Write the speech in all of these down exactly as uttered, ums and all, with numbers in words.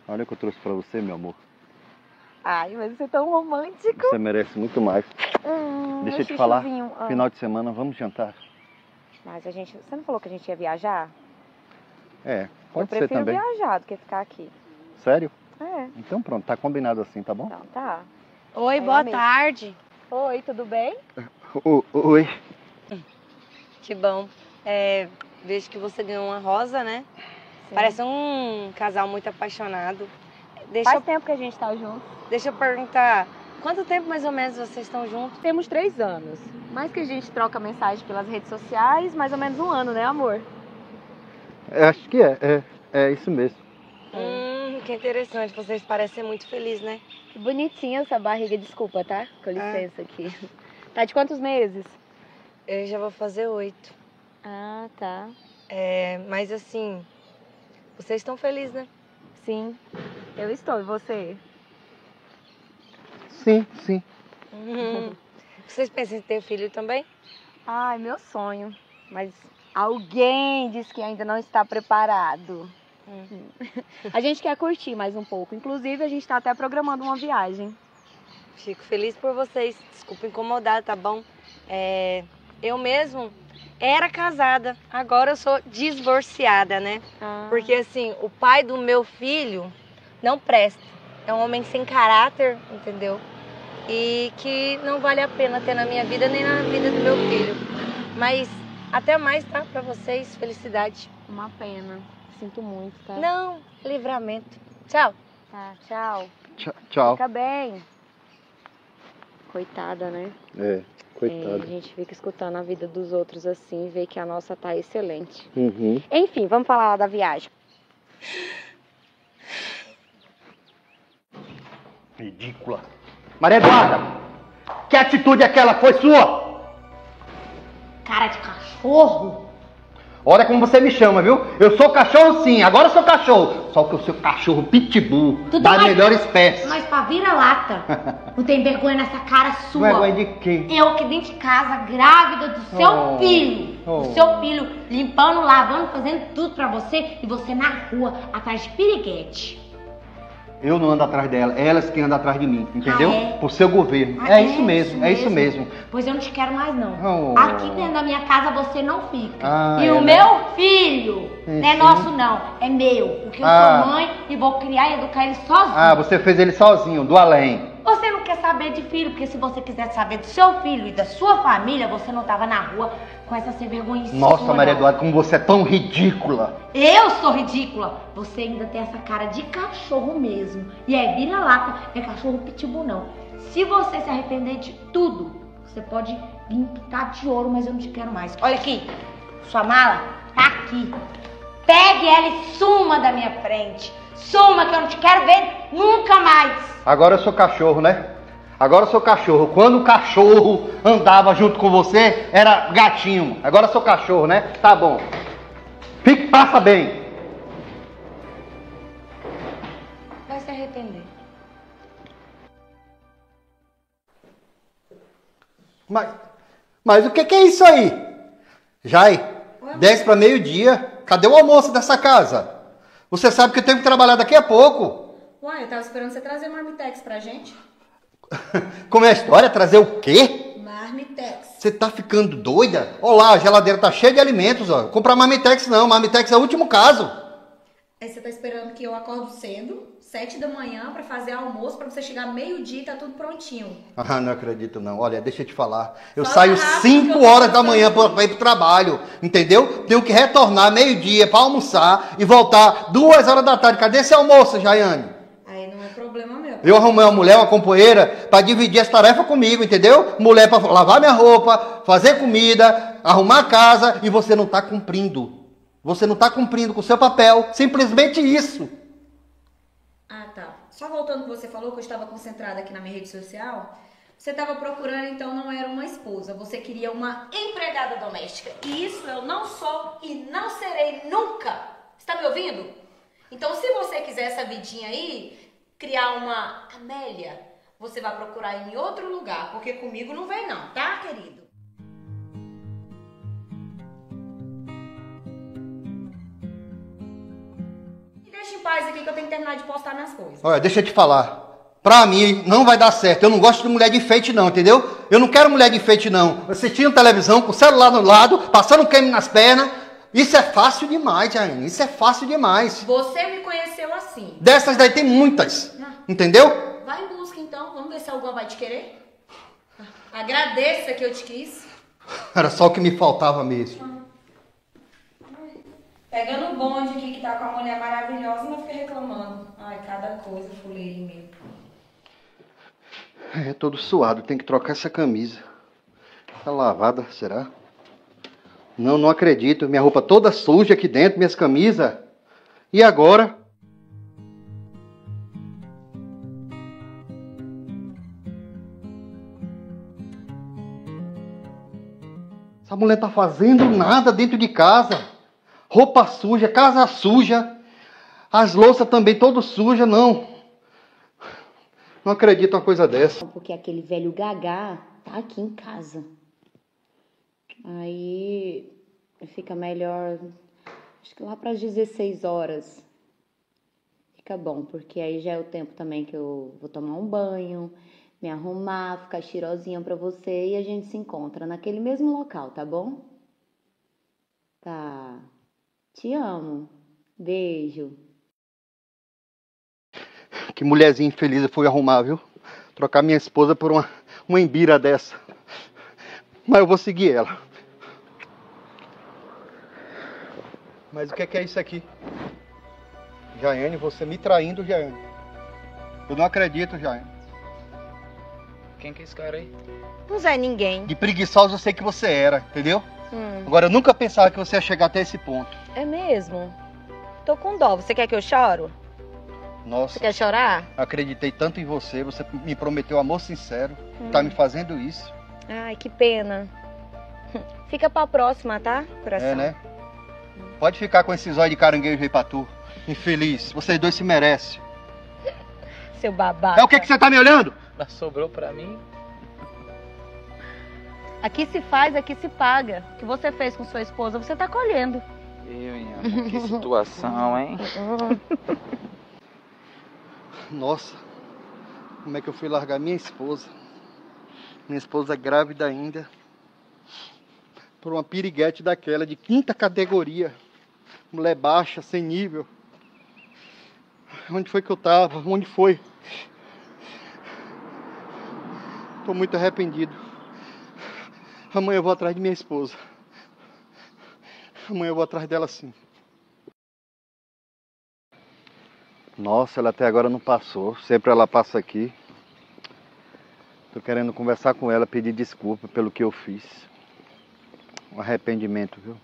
Olha o que eu trouxe pra você, meu amor. Ai, mas você é tão romântico. Você merece muito mais. Hum, Deixa eu te falar, ah. final de semana vamos jantar. Mas a gente... Você não falou que a gente ia viajar? É, pode ser também. Eu prefiro viajar do que ficar aqui. Sério? É. Então pronto, tá combinado assim, tá bom? Então tá. Oi, Aí, boa tarde. Oi, tudo bem? O, oi. Que bom. É, vejo que você ganhou uma rosa, né? Sim. Parece um casal muito apaixonado. Deixa Faz eu... tempo que a gente tá junto. Deixa eu perguntar, quanto tempo mais ou menos vocês estão juntos? Temos três anos. Mais que a gente troca mensagem pelas redes sociais, mais ou menos um ano, né, amor? Eu acho que é, é, é isso mesmo. Hum, que interessante, vocês parecem muito felizes, né? Que bonitinha essa barriga, desculpa, tá? Com licença ah. aqui. Tá de quantos meses? Eu já vou fazer oito. Ah, tá. É, mas assim, vocês estão felizes, né? Sim, eu estou. E você? Sim, sim. Uhum. Vocês pensam em ter filho também? Ai, meu sonho. Mas alguém diz que ainda não está preparado. Hum. A gente quer curtir mais um pouco. Inclusive, a gente está até programando uma viagem. Fico feliz por vocês. Desculpa incomodar, tá bom? É, eu mesmo era casada. Agora eu sou divorciada, né? Ah. Porque assim, o pai do meu filho não presta. É um homem sem caráter, entendeu? E que não vale a pena ter na minha vida nem na vida do meu filho. Mas até mais, tá? Pra vocês, felicidade. Uma pena. Sinto muito, tá? Não, livramento. Tchau. Tá, tchau. Tchau. Tchau. Fica bem. Coitada, né? É, coitada. É, a gente fica escutando a vida dos outros assim e vê que a nossa tá excelente. Uhum. Enfim, vamos falar lá da viagem. Ridícula. Maria Eduarda, que atitude aquela foi sua? Cara de cachorro. Olha como você me chama, viu? Eu sou cachorro sim, agora eu sou cachorro. Só que eu sou cachorro pitbull, Tudo da mais, melhor espécie. Mas pra vira-lata. Não tem vergonha nessa cara sua. Vergonha de quê? Eu aqui dentro de casa, grávida do seu oh, filho. Oh. Do seu filho, limpando, lavando, fazendo tudo pra você. E você na rua, atrás de piriguete. Eu não ando atrás dela, elas que andam atrás de mim, entendeu? Ah, é? Por seu governo. Ah, é, é isso mesmo, é isso mesmo. Pois eu não te quero mais não. Oh. Aqui dentro da minha casa você não fica. Ah, e é, o né? meu filho sim, não é sim. nosso não, é meu. Porque eu ah. sou mãe e vou criar e educar ele sozinho. Ah, você fez ele sozinho, do além. Você não quer saber de filho, porque se você quisesse saber do seu filho e da sua família, você não tava na rua com essa sem vergonha. Nossa, Maria Eduarda, como você é tão ridícula. Eu sou ridícula. Você ainda tem essa cara de cachorro mesmo. E é vira-lata, é cachorro pitbull não. Se você se arrepender de tudo, você pode me pintar de ouro, mas eu não te quero mais. Olha aqui, sua mala tá aqui. Pegue ela e suma da minha frente. Suma, que eu não te quero ver nunca mais. Agora eu sou cachorro, né? Agora eu sou cachorro. Quando o cachorro andava junto com você, era gatinho. Agora eu sou cachorro, né? Tá bom. Fique, passa bem. Vai se arrepender. Mas, mas o que, que é isso aí? Jai, dez para meio-dia. Cadê o almoço dessa casa? Você sabe que eu tenho que trabalhar daqui a pouco. Uai, eu tava esperando você trazer marmitex pra gente. Como é a história? Trazer o quê? Marmitex. Você tá ficando doida? Olha lá, a geladeira tá cheia de alimentos, ó. Comprar marmitex não, marmitex é o último caso. Aí você tá esperando que eu acordo cedo, sete da manhã, pra fazer almoço, pra você chegar meio-dia e tá tudo prontinho. Ah, não acredito não. Olha, deixa eu te falar. Eu Só saio cinco horas da manhã pra, pra ir pro trabalho, entendeu? Tenho que retornar meio-dia pra almoçar e voltar duas horas da tarde. Cadê esse almoço, Jaiane? Aí não é problema meu. Eu arrumei uma mulher, uma companheira, pra dividir as tarefas comigo, entendeu? Mulher pra lavar minha roupa, fazer comida, arrumar a casa, e você não tá cumprindo. Você não tá cumprindo com o seu papel. Simplesmente isso. Ah, tá. Só voltando ao que você falou, que eu estava concentrada aqui na minha rede social. Você estava procurando, então não era uma esposa. Você queria uma empregada doméstica. E isso eu não sou e não serei nunca. Está me ouvindo? Então, se você quiser essa vidinha aí, criar uma Amélia, você vai procurar em outro lugar, porque comigo não vem não, tá, querido? faz aqui que eu tenho que terminar de postar minhas coisas. Olha, deixa eu te falar. Pra mim, não vai dar certo. Eu não gosto de mulher de enfeite, não, entendeu? Eu não quero mulher de enfeite, não. Assistindo televisão, com o celular no lado, passando creme nas pernas. Isso é fácil demais, Jaiane. Isso é fácil demais. Você me conheceu assim. Dessas daí tem muitas. Não. Entendeu? Vai em busca então, vamos ver se alguma vai te querer. Agradeça que eu te quis. Era só o que me faltava mesmo. Pegando o bonde aqui que tá com a mulher maravilhosa, não fica reclamando. Ai, cada coisa, fuleiro meu. É todo suado, tem que trocar essa camisa. Tá lavada, será? Não, não acredito. Minha roupa toda suja aqui dentro, minhas camisas. E agora? Essa mulher tá fazendo nada dentro de casa. Roupa suja, casa suja. As louças também todas sujas, não. Não acredito uma coisa dessa. Porque aquele velho gagá tá aqui em casa. Aí fica melhor, acho que lá para as dezesseis horas. Fica bom, porque aí já é o tempo também que eu vou tomar um banho, me arrumar, ficar cheirosinha pra você e a gente se encontra naquele mesmo local, tá bom? Tá. Te amo. Beijo. Que mulherzinha infeliz eu fui arrumar, viu? Trocar minha esposa por uma, uma embira dessa. Mas eu vou seguir ela. Mas o que é, que é isso aqui? Jaiane, você me traindo, Jaiane. Eu não acredito, Jaiane. Quem que é esse cara aí? Não é ninguém. De preguiçosa eu sei que você era, entendeu? Hum, Agora eu nunca pensava que você ia chegar até esse ponto. é mesmo? Tô com dó. Você quer que eu choro? Você Nossa, quer chorar? acreditei tanto em você. Você me prometeu amor sincero. Hum. Tá me fazendo isso. Ai, que pena. Fica pra próxima, tá, coração? É, né? Pode ficar com esse zóio de caranguejo aí pra tu. Infeliz. Vocês dois se merecem. Seu babaca. É o que que você tá me olhando? Mas sobrou pra mim? Aqui se faz, aqui se paga. O que você fez com sua esposa, você tá colhendo. Eu, Inha, que situação, hein? Nossa, como é que eu fui largar minha esposa? Minha esposa grávida ainda. Por uma piriguete daquela, de quinta categoria. Mulher baixa, sem nível. Onde foi que eu tava? Onde foi? Tô muito arrependido. Amanhã eu vou atrás de minha esposa. Amanhã eu vou atrás dela sim. Nossa, ela até agora não passou. Sempre ela passa aqui. Tô querendo conversar com ela, pedir desculpa pelo que eu fiz. Um arrependimento, viu?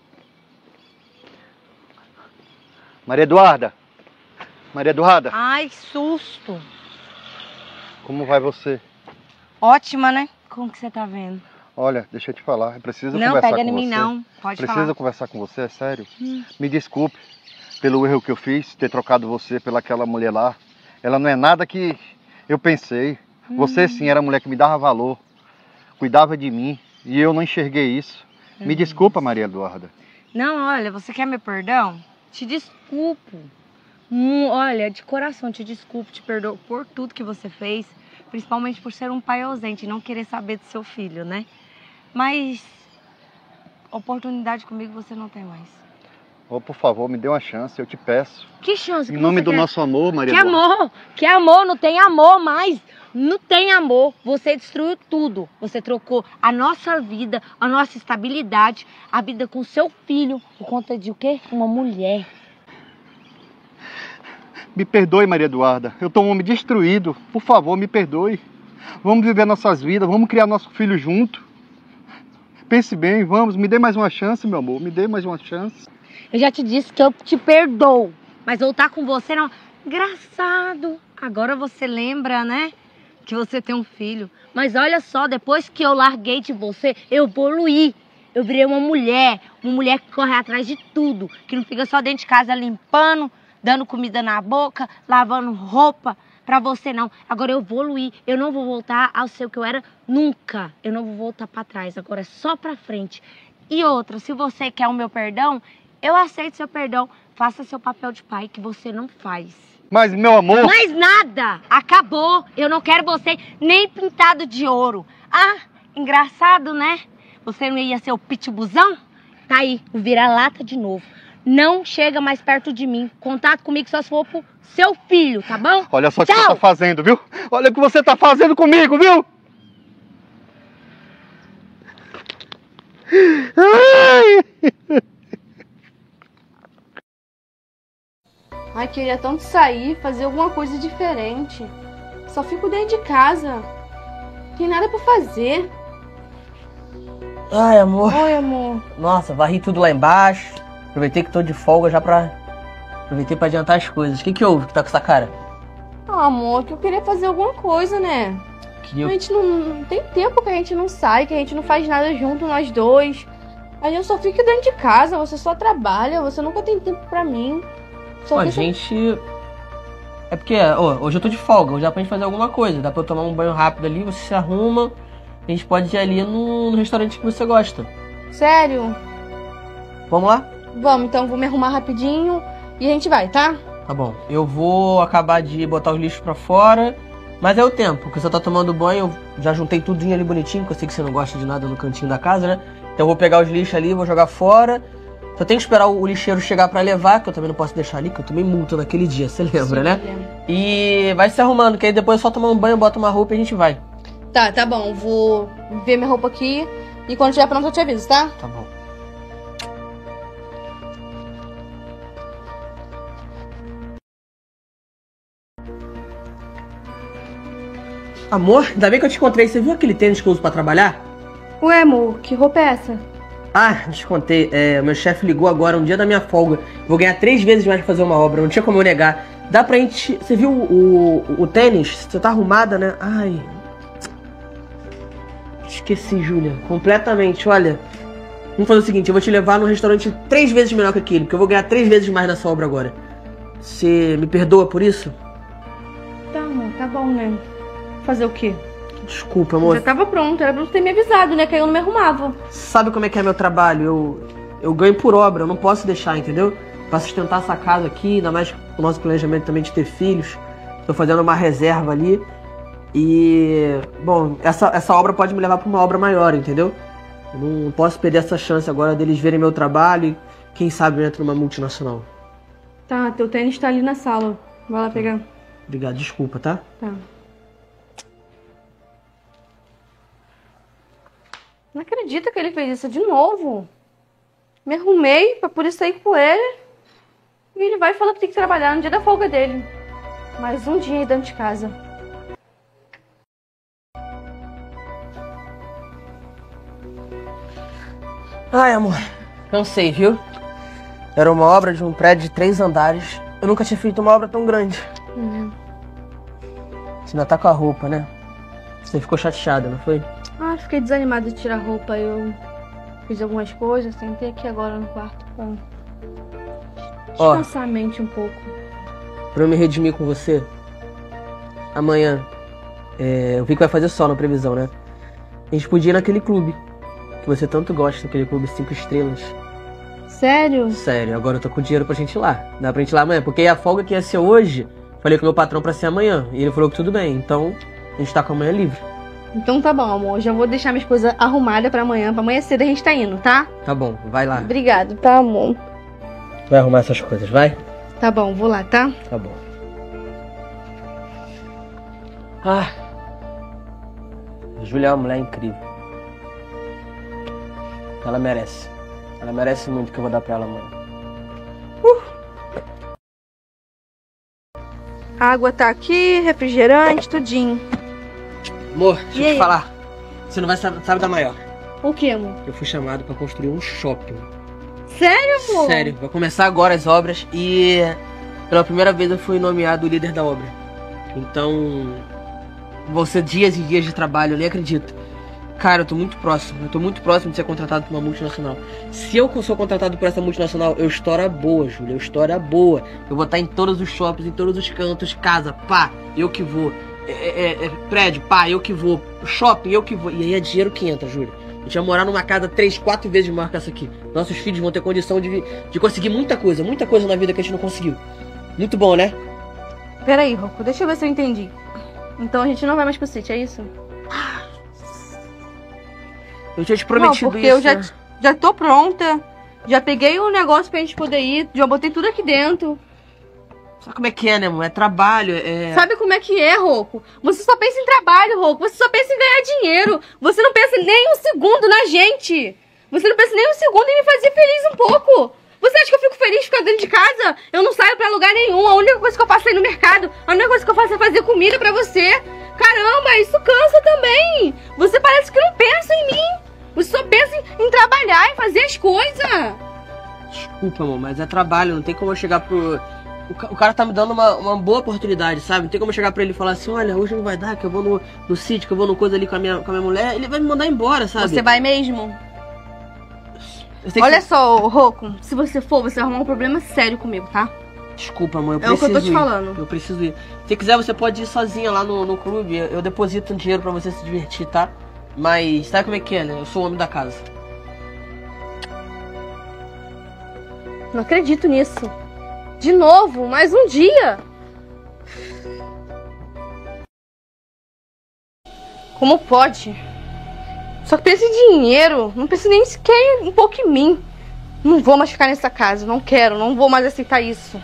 Maria Eduarda! Maria Eduarda! Ai, que susto. Como vai você? Ótima, né? Como que você tá vendo? Olha, deixa eu te falar. Eu preciso Não, conversar pega com em mim você. não. Pode Preciso falar. conversar com você, é sério. Hum. Me desculpe pelo erro que eu fiz, ter trocado você pelaquela mulher lá. Ela não é nada que eu pensei. Hum. Você sim era a mulher que me dava valor, cuidava de mim, e eu não enxerguei isso. Me Hum. desculpa, Maria Eduarda. Não, olha, você quer meu perdão? Te desculpo. Hum, olha, de coração, te desculpo, te perdoo por tudo que você fez. Principalmente por ser um pai ausente e não querer saber do seu filho, né? Mas oportunidade comigo você não tem mais. Oh, por favor, me dê uma chance, eu te peço. Que chance Em que nome você do quer? nosso amor, Maria Que Eduarda. amor? Que amor? Não tem amor mais. Não tem amor. Você destruiu tudo. Você trocou a nossa vida, a nossa estabilidade, a vida com seu filho por conta de o quê? Uma mulher. Me perdoe, Maria Eduarda. Eu tô um homem destruído. Por favor, me perdoe. Vamos viver nossas vidas, vamos criar nosso filho junto. Pense bem, vamos, me dê mais uma chance, meu amor. Me dê mais uma chance. Eu já te disse que eu te perdoo. Mas voltar com você não. Engraçado. Agora você lembra, né? Que você tem um filho. Mas olha só, depois que eu larguei de você, eu evoluí. Eu virei uma mulher. Uma mulher que corre atrás de tudo. Que não fica só dentro de casa limpando, dando comida na boca, lavando roupa. Pra você não. Agora eu evoluí. Eu não vou voltar ao ser o que eu era nunca. Eu não vou voltar pra trás. Agora é só pra frente. E outra, se você quer o meu perdão, eu aceito seu perdão. faça seu papel de pai que você não faz. Mas, meu amor... Mais nada! Acabou! Eu não quero você nem pintado de ouro. Ah, engraçado, né? Você não ia ser o pitbuzão? Tá aí, o vira-lata de novo. Não chega mais perto de mim. Contato comigo só se for pro seu filho, tá bom? Olha só o que Tchau. você tá fazendo, viu? Olha o que você tá fazendo comigo, viu? Ai! Ai, queria tanto sair, fazer alguma coisa diferente. Só fico dentro de casa. Não tem nada pra fazer. Ai, amor. Oi, amor. Nossa, varri tudo lá embaixo. Aproveitei que tô de folga já pra... Aproveitei pra adiantar as coisas. O que que houve que tá com essa cara? Ah, amor, que eu queria fazer alguma coisa, né? Que eu... A gente não, não tem tempo que a gente não sai, que a gente não faz nada junto, nós dois. Aí eu só fico dentro de casa, você só trabalha, você nunca tem tempo pra mim. Só Pô, a fica- gente... É porque, ó, hoje eu tô de folga, hoje dá pra gente fazer alguma coisa. Dá pra eu tomar um banho rápido ali, você se arruma. A gente pode ir ali no, no restaurante que você gosta. Sério? Vamos lá? Vamos, então vou me arrumar rapidinho e a gente vai, tá? Tá bom. Eu vou acabar de botar os lixos pra fora. Mas é o tempo, porque você tá tomando banho, eu já juntei tudinho ali bonitinho, porque eu sei que você não gosta de nada no cantinho da casa, né? Então eu vou pegar os lixos ali, vou jogar fora. Só tenho que esperar o lixeiro chegar pra levar, que eu também não posso deixar ali, que eu tomei multa naquele dia, você lembra, Sim, né? lembro. E vai se arrumando, que aí depois é só tomar um banho, bota uma roupa e a gente vai. Tá, tá bom. Vou ver minha roupa aqui e quando estiver pronto eu te aviso, tá? Tá bom. Amor, ainda bem que eu te encontrei. Você viu aquele tênis que eu uso pra trabalhar? Ué, amor, que roupa é essa? Ah, não te contei. É, meu chefe ligou agora, um dia da minha folga. Vou ganhar três vezes mais pra fazer uma obra. Não tinha como eu negar. Dá pra gente... Você viu o, o, o tênis? Você tá arrumada, né? Ai... Esqueci, Júlia. Completamente. Olha... Vamos fazer o seguinte. Eu vou te levar num restaurante três vezes melhor que aquele. Porque eu vou ganhar três vezes mais nessa obra agora. Você me perdoa por isso? Tá, amor, tá bom, né? Fazer o quê? Desculpa, amor. Já tava pronto, era pra você ter me avisado, né? Que aí eu não me arrumava. Sabe como é que é meu trabalho? Eu, eu ganho por obra, eu não posso deixar, entendeu? Pra sustentar essa casa aqui, ainda mais o nosso planejamento também de ter filhos. Tô fazendo uma reserva ali. E, bom, essa, essa obra pode me levar pra uma obra maior, entendeu? Eu não posso perder essa chance agora deles verem meu trabalho e, quem sabe, eu entro numa multinacional. Tá, teu tênis tá ali na sala. Vai lá pegar. Obrigado, desculpa, tá? Tá. Não acredito que ele fez isso de novo. Me arrumei pra poder sair com ele. E ele vai falar que tem que trabalhar no dia da folga dele. Mais um dia aí dentro de casa. Ai, amor, cansei, viu? Era uma obra de um prédio de três andares. Eu nunca tinha feito uma obra tão grande. Uhum. Você ainda tá com a roupa, né? Você ficou chateada, não foi? Ah, fiquei desanimada de tirar a roupa. Eu fiz algumas coisas, sentei aqui agora no quarto pra Ó. descansar a mente um pouco. Pra eu me redimir com você, amanhã, é, eu vi que vai fazer sol na previsão, né? A gente podia ir naquele clube que você tanto gosta, aquele clube cinco estrelas. Sério? Sério, agora eu tô com dinheiro pra gente ir lá. Dá pra gente ir lá amanhã, porque a folga que ia ser hoje, falei com o meu patrão pra ser amanhã. E ele falou que tudo bem, então a gente tá com a manhã livre. Então tá bom, amor. Já vou deixar minhas coisas arrumadas pra amanhã. Pra amanhã cedo a gente tá indo, tá? Tá bom, vai lá. Obrigado, tá, amor? Vai arrumar essas coisas, vai? Tá bom, vou lá, tá? Tá bom. Ah. A Júlia é uma mulher incrível. Ela merece. Ela merece muito o que eu vou dar pra ela amanhã. A água tá aqui, refrigerante, tudinho. Amor, deixa E eu aí? te falar. Você não vai saber, sabe da maior. O que, amor? Eu fui chamado pra construir um shopping. Sério, amor? Sério, vai começar agora as obras e pela primeira vez eu fui nomeado o líder da obra. Então, vão ser dias e dias de trabalho, eu nem acredito. Cara, eu tô muito próximo, eu tô muito próximo de ser contratado por uma multinacional. Se eu sou contratado por essa multinacional, eu estouro a boa, Júlia, eu estouro a boa. Eu vou estar em todos os shoppings, em todos os cantos, casa, pá, eu que vou. É, é, é, prédio, pá, eu que vou. Shopping, eu que vou. E aí é dinheiro que entra, Júlia. gente vai morar numa casa três, quatro vezes maior que essa aqui. Nossos filhos vão ter condição de, de conseguir muita coisa, muita coisa na vida que a gente não conseguiu. Muito bom, né? Peraí, Rocco, deixa eu ver se eu entendi. Então a gente não vai mais pro sítio, é isso? Eu tinha te prometido não, porque isso. eu já, já tô pronta. Já peguei o negócio pra gente poder ir. Já botei tudo aqui dentro. Sabe como é que é, né, amor? É trabalho, é... Sabe como é que é, Rocco? Você só pensa em trabalho, Rocco. Você só pensa em ganhar dinheiro. Você não pensa nem um segundo na gente. Você não pensa nem um segundo em me fazer feliz um pouco. Você acha que eu fico feliz de ficar dentro de casa? Eu não saio pra lugar nenhum. A única coisa que eu faço é ir no mercado. A única coisa que eu faço é fazer comida pra você. Caramba, isso cansa também. Você parece que não pensa em mim. Você só pensa em, em trabalhar, em fazer as coisas. Desculpa, amor, mas é trabalho. Não tem como eu chegar pro... O, ca... o cara tá me dando uma, uma boa oportunidade, sabe? Não tem como eu chegar pra ele e falar assim, olha, hoje não vai dar, que eu vou no, no sítio, que eu vou no coisa ali com a, minha, com a minha mulher. Ele vai me mandar embora, sabe? Você vai mesmo? Olha que... só, Rocco, se você for, você vai arrumar um problema sério comigo, tá? Desculpa, amor, eu preciso ir. É o que eu tô te ir. falando. Eu preciso ir. Se quiser, você pode ir sozinha lá no, no clube. Eu deposito um dinheiro pra você se divertir, tá? Mas sabe como é que é, né? Eu sou o homem da casa. Não acredito nisso. De novo, mais um dia. Como pode? Só pensa em dinheiro. Não pensa nem sequer um pouco em mim. Não vou mais ficar nessa casa. Não quero. Não vou mais aceitar isso.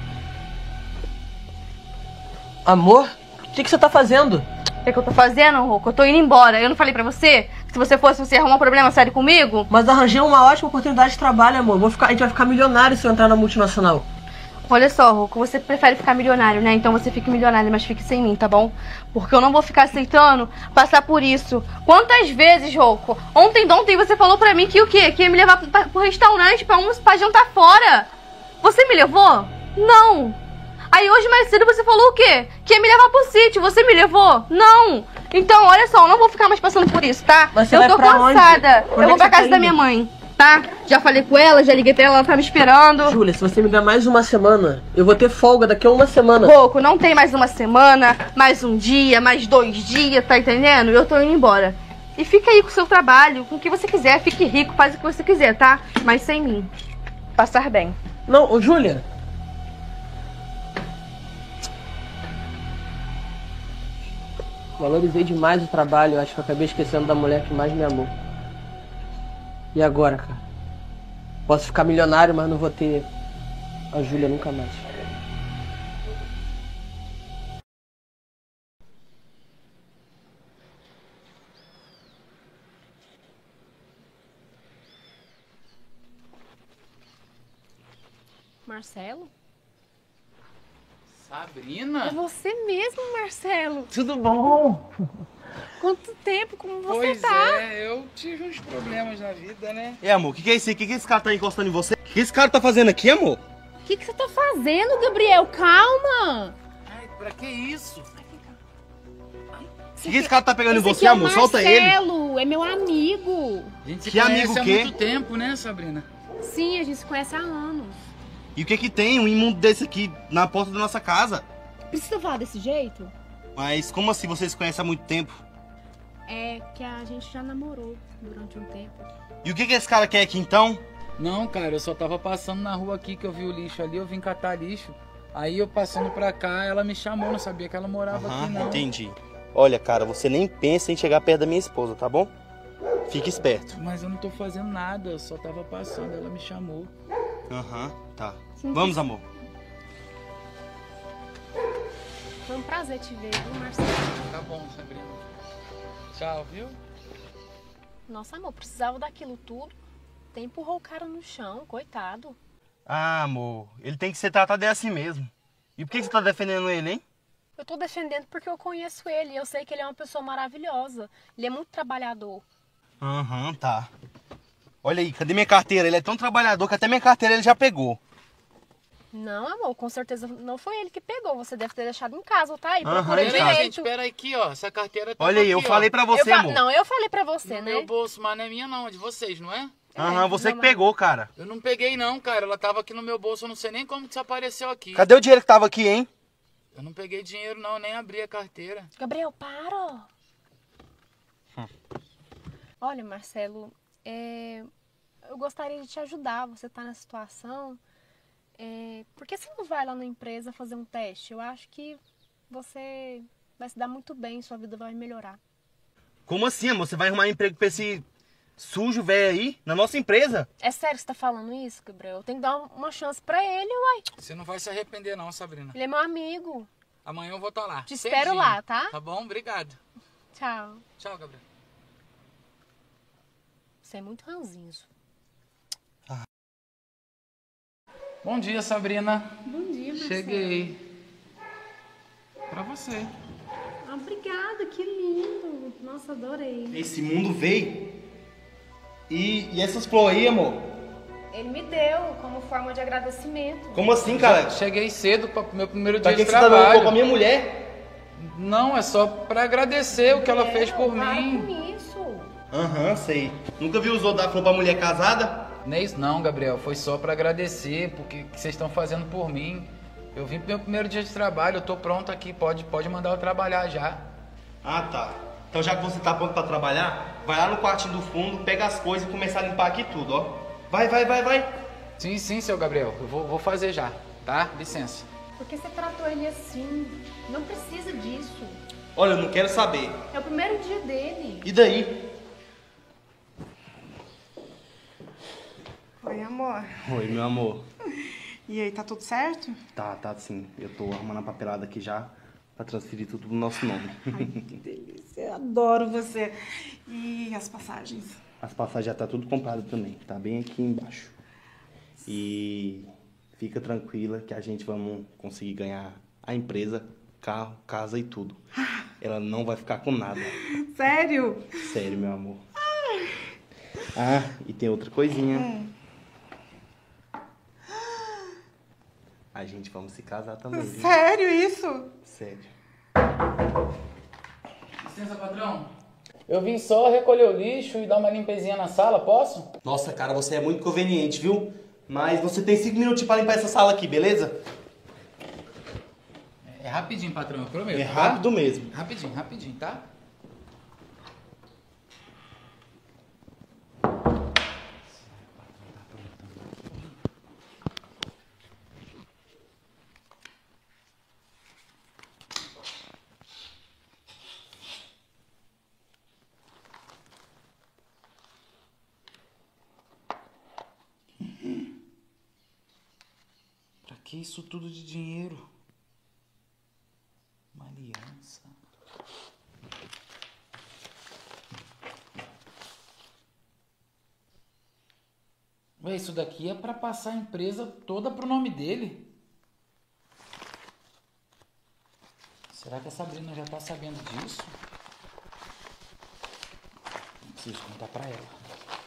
Amor? O que, que você tá fazendo? O que, que eu tô fazendo, Rocco? Eu tô indo embora. Eu não falei pra você? Que se você fosse, você ia arrumar um problema sério comigo? Mas arranjei uma ótima oportunidade de trabalho, amor. Vou ficar, a gente vai ficar milionário se eu entrar na multinacional. Olha só, Rocco, você prefere ficar milionário, né? Então você fique milionário, mas fique sem mim, tá bom? Porque eu não vou ficar aceitando passar por isso. Quantas vezes, Rocco? Ontem, ontem você falou pra mim que o quê? Que ia me levar pra, pro restaurante pra, um, pra jantar fora. Você me levou? Não. Aí hoje mais cedo você falou o quê? Que ia me levar pro sítio. Você me levou? Não. Então, olha só, eu não vou ficar mais passando por isso, tá? Mas você eu vai tô pra cansada. onde? Eu vou pra casa da minha mãe. Tá? Já falei com ela, já liguei pra ela, ela tá me esperando. Júlia, se você me der mais uma semana, eu vou ter folga daqui a uma semana. Rocco, não tem mais uma semana, mais um dia, mais dois dias, tá entendendo? Eu tô indo embora. E fica aí com o seu trabalho, com o que você quiser, fique rico, faz o que você quiser, tá? Mas sem mim. Passar bem. Não, ô Júlia. Valorizei demais o trabalho, eu acho que eu acabei esquecendo da mulher que mais me amou. E agora, cara? Posso ficar milionário, mas não vou ter a Júlia nunca mais. Marcelo? Sabrina? É você mesmo, Marcelo. Tudo bom? Quanto tempo, como você pois tá? é, eu tive uns problemas na vida, né? É, amor, o que, que é isso aí? O que, que esse cara tá encostando em você? O que esse cara tá fazendo aqui, amor? O que, que você tá fazendo, Gabriel? Calma! Ai, pra que isso? O que, que esse cara tá pegando Esse em você, aqui é o amor? Solta ele. Marcelo, é meu amigo. A gente se Que conhece amigo há o quê? muito tempo, né, Sabrina? Sim, a gente se conhece há anos. E o que que tem um imundo desse aqui na porta da nossa casa? Precisa falar desse jeito? Mas como assim vocês se conhecem há muito tempo? É que a gente já namorou durante um tempo. E o que que esse cara quer aqui então? Não, cara, eu só tava passando na rua aqui que eu vi o lixo ali, eu vim catar lixo. Aí eu passando pra cá, ela me chamou, não sabia que ela morava Aham, aqui não. entendi. Olha, cara, você nem pensa em chegar perto da minha esposa, tá bom? Fique esperto. Mas eu não tô fazendo nada, eu só tava passando, ela me chamou. Aham, tá. Sim, Vamos, sim. amor. Foi um prazer te ver, viu, Marcelo? Tá bom, Sabrina. Tchau, viu? Nossa, amor, precisava daquilo tudo. Até empurrou o cara no chão, coitado. Ah, amor, ele tem que ser tratado é assim mesmo. E por que que você tá defendendo ele, hein? Eu tô defendendo porque eu conheço ele. Eu sei que ele é uma pessoa maravilhosa. Ele é muito trabalhador. Aham, tá. Olha aí, cadê minha carteira? Ele é tão trabalhador que até minha carteira ele já pegou. Não, amor, com certeza não foi ele que pegou. Você deve ter deixado em casa, tá? E Aham, procura em direito. casa. Gente, pera aqui, ó, essa carteira tá Olha aí, aqui, eu ó. falei pra você, Eu fa- amor. Não, eu falei pra você, No né? meu bolso, mas não é minha não, é de vocês, não é? Aham, você que não, pegou, cara. Eu não peguei não, cara, ela tava aqui no meu bolso, eu não sei nem como desapareceu aqui. Cadê o dinheiro que tava aqui, hein? Eu não peguei dinheiro não, nem abri a carteira. Gabriel, para! Olha, Marcelo, é, eu gostaria de te ajudar. Você tá nessa situação. É, por que você não vai lá na empresa fazer um teste? Eu acho que você vai se dar muito bem, sua vida vai melhorar. Como assim, amor? Você vai arrumar emprego pra esse sujo velho aí, na nossa empresa? É sério que você tá falando isso, Gabriel? Eu tenho que dar uma chance pra ele, uai. Você não vai se arrepender não, Sabrina. Ele é meu amigo. Amanhã eu vou estar lá. Te espero cedinho. lá, tá? Tá bom? Obrigado. Tchau. Tchau, Gabriel. Você é muito ranzinzo. Bom dia, Sabrina. Bom dia, Marcelo. Cheguei. Pra você. Obrigada, que lindo. Nossa, adorei. Esse mundo veio. E, e essas flores aí, amor? Ele me deu como forma de agradecimento. Como assim, cara? Cheguei cedo para o meu primeiro Pra dia que de que você tá dando trabalho. flor pra minha mulher? Não, é só pra agradecer o que ela fez por Para mim. com isso. Aham, uhum, sei. Nunca viu os outros dar flor pra mulher casada? Nem isso não, Gabriel. Foi só pra agradecer porque que vocês estão fazendo por mim. Eu vim pro meu primeiro dia de trabalho, eu tô pronto aqui. Pode, pode mandar eu trabalhar já. Ah, tá. Então já que você tá pronto pra trabalhar, vai lá no quartinho do fundo, pega as coisas e começa a limpar aqui tudo, ó. Vai, vai, vai, vai. Sim, sim, seu Gabriel. Eu vou, vou fazer já, tá? Licença. Por que você tratou ele assim? Não precisa disso. Olha, eu não quero saber. É o primeiro dia dele. E daí? Oi, amor. Oi, meu amor. E aí, tá tudo certo? Tá, tá sim. Eu tô arrumando a papelada aqui já pra transferir tudo pro nosso nome. Ai, que delícia. Eu adoro você. E as passagens? As passagens já tá tudo comprado também. Tá bem aqui embaixo. E fica tranquila que a gente vamos conseguir ganhar a empresa, carro, casa e tudo. Ela não vai ficar com nada. Sério? Sério, meu amor. Ah, e tem outra coisinha. Hum. A gente vamos se casar também, viu? Sério isso? Sério. Licença, patrão. Eu vim só recolher o lixo e dar uma limpezinha na sala, posso? Nossa, cara, você é muito conveniente, viu? Mas você tem cinco minutinhos pra limpar essa sala aqui, beleza? É rapidinho, patrão, eu prometo. É tá? rápido mesmo. Rapidinho, rapidinho, tá? Pra que isso tudo de dinheiro? Uma aliança. Ué, isso daqui é pra passar a empresa toda pro nome dele. Será que a Sabrina já tá sabendo disso? Não preciso contar pra ela.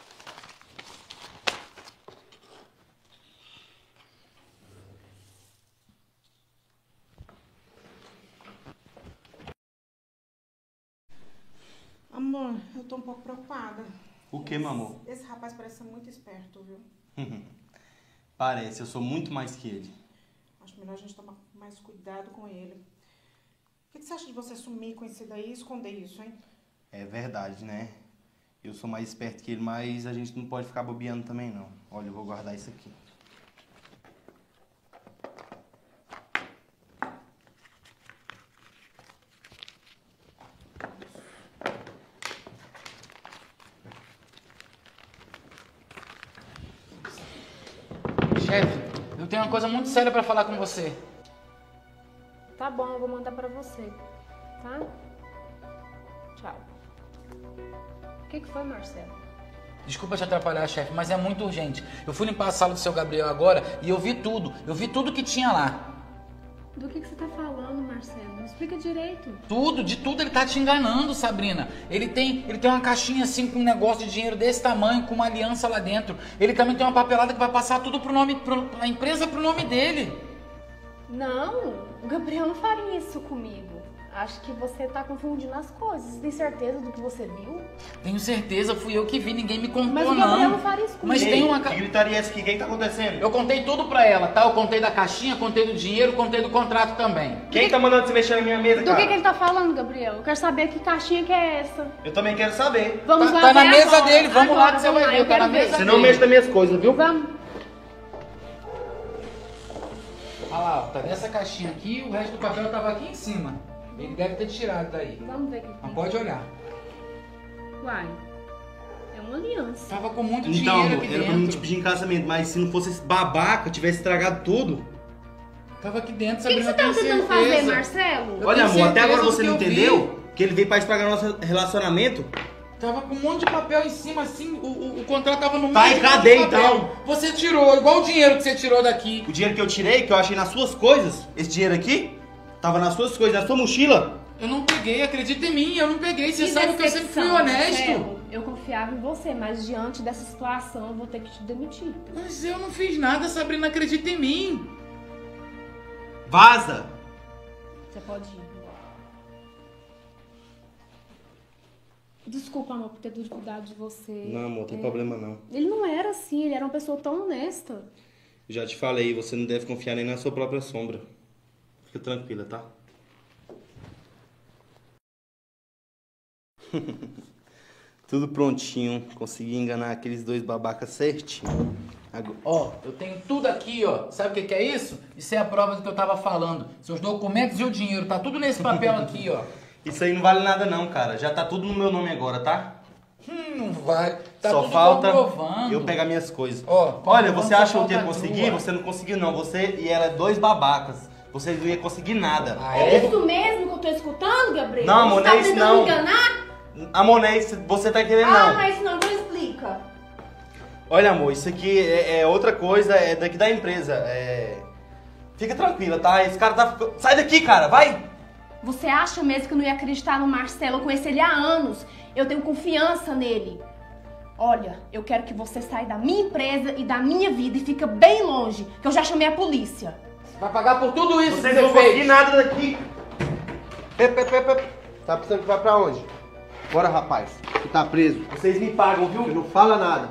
Amor, eu tô um pouco preocupada. O que, meu amor? Esse rapaz parece ser muito esperto, viu? Parece, eu sou muito mais que ele. Acho melhor a gente tomar mais cuidado com ele. O que, que você acha de você sumir com esse daí e esconder isso, hein? É verdade, né? Eu sou mais esperto que ele, mas a gente não pode ficar bobeando também, não. Olha, eu vou guardar isso aqui. Chefe, eu tenho uma coisa muito séria pra falar com você. Tá bom, eu vou mandar pra você, tá? Tchau. O que, que foi, Marcelo? Desculpa te atrapalhar, chefe, mas é muito urgente. Eu fui limpar a sala do seu Gabriel agora e eu vi tudo. Eu vi tudo que tinha lá. Do que, que você tá falando, Marcelo? Me explica direito. Tudo, de tudo ele tá te enganando, Sabrina. Ele tem, ele tem uma caixinha assim com um negócio de dinheiro desse tamanho, com uma aliança lá dentro. Ele também tem uma papelada que vai passar tudo pro nome, pro, a empresa pro nome dele. Não, o Gabriel não faria isso comigo. acho que você tá confundindo as coisas. Você tem certeza do que você viu? Tenho certeza, fui eu que vi, ninguém me contou, Mas o Gabriel não. não faria isso comigo. Mas tem uma... Que gritaria é essa aqui? O que tá acontecendo? Eu contei tudo pra ela, tá? Eu contei da caixinha, contei do dinheiro, contei do contrato também. Quem que... tá mandando você mexer na minha mesa, Do cara? que, que ele tá falando, Gabriel? Eu quero saber que caixinha que é essa. Eu também quero saber. Vamos tá, lá tá na ver mesa agora. dele, vamos Agora, lá que você vamos vai lá, ver, eu tá na quero ver. mesa Você dele. não mexe nas minhas coisas, viu? Vamos. Olha lá, ó, tá nessa caixinha aqui, o resto do papel tava aqui em cima. Ele deve ter tirado daí. Vamos ver o que Mas tem. pode olhar. Uai, é uma aliança. Tava com muito Então, dinheiro amor, aqui era pra mim te dentro. pedir em casamento, mas se não fosse esse babaca, tivesse estragado tudo. Tava aqui dentro, O que, que Sabrina, você tá eu tenho tentando fazer, certeza. Marcelo? Eu Olha, tenho amor, até agora certeza você do não que eu vi. entendeu que ele veio pra estragar nosso relacionamento? Tava com um monte de papel em cima, assim, o, o, o contrato tava no meio Tá, de e cadê, papel. então? Você tirou, igual o dinheiro que você tirou daqui. O dinheiro que eu tirei, que eu achei nas suas coisas, esse dinheiro aqui, tava nas suas coisas, na sua mochila. Eu não peguei, acredita em mim, eu não peguei. Você Que sabe que eu sempre fui decepção, honesto. Marcelo. Eu confiava em você, mas diante dessa situação eu vou ter que te demitir. Mas eu não fiz nada, Sabrina, acredita em mim. Vaza! Você pode ir. Desculpa, amor, por ter duvidado de você. Não, amor, tem É, problema não. Ele não era assim, ele era uma pessoa tão honesta. Eu já te falei, você não deve confiar nem na sua própria sombra. Fica tranquila, tá? Tudo prontinho. Consegui enganar aqueles dois babacas certinho. Agora... Ó, eu tenho tudo aqui, ó. Sabe o que, que é isso? Isso é a prova do que eu tava falando. Seus documentos e o dinheiro. Tá tudo nesse papel aqui, ó. Isso aí não vale nada não, cara. Já tá tudo no meu nome agora, tá? Hum, não vai. Tá Só tudo falta comprovando. eu pegar minhas coisas. Ó, Olha, você só achou que ia falta conseguir? duas. Você não conseguiu não. Você e ela dois babacas. Você não ia conseguir nada. Ah, É é? isso mesmo que eu tô escutando, Gabriel? Não, amor, Você não tá é isso, tentando não. me enganar? Amor, não é isso. Você tá querendo Ah, não. não é isso não, então explica. Olha, amor, isso aqui é, é outra coisa, é daqui da empresa. É... Fica tranquila, tá? Esse cara tá... Sai daqui, cara, vai! Você acha mesmo que eu não ia acreditar no Marcelo? Eu conheci ele há anos. Eu tenho confiança nele. Olha, eu quero que você saia da minha empresa e da minha vida e fica bem longe, que eu já chamei a polícia. Vai pagar por tudo isso Vocês que não você vão conseguir fez. nada daqui. Pep, pep, pep, pep. Tá pensando que vai pra onde? Bora, rapaz. Tu tá preso. Vocês me pagam, viu? Você não fala nada.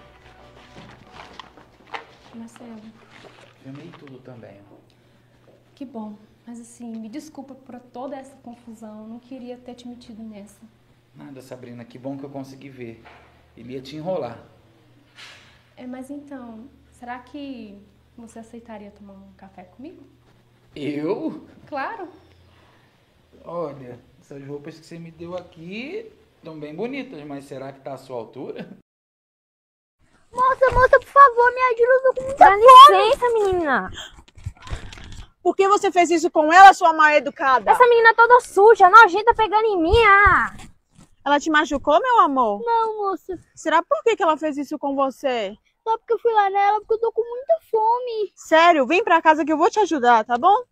Marcelo, Filmei tudo também, ó. que bom. Mas assim, me desculpa por toda essa confusão. Eu não queria ter te metido nessa. Nada, Sabrina, que bom que eu consegui ver. Ele ia te enrolar. É, mas então, será que você aceitaria tomar um café comigo? Eu? Claro. Olha, essas roupas que você me deu aqui estão bem bonitas, mas será que tá à sua altura? Moça, moça, por favor, me ajuda, eu tô com muita fome. Dá licença, menina. Por que você fez isso com ela, sua mal educada? Essa menina toda suja, nojenta, pegando em mim, ah. Ela te machucou, meu amor? Não, moça. Será por que que ela fez isso com você? Só porque eu fui lá nela, porque eu tô com muita fome. Sério, vem pra casa que eu vou te ajudar, tá bom?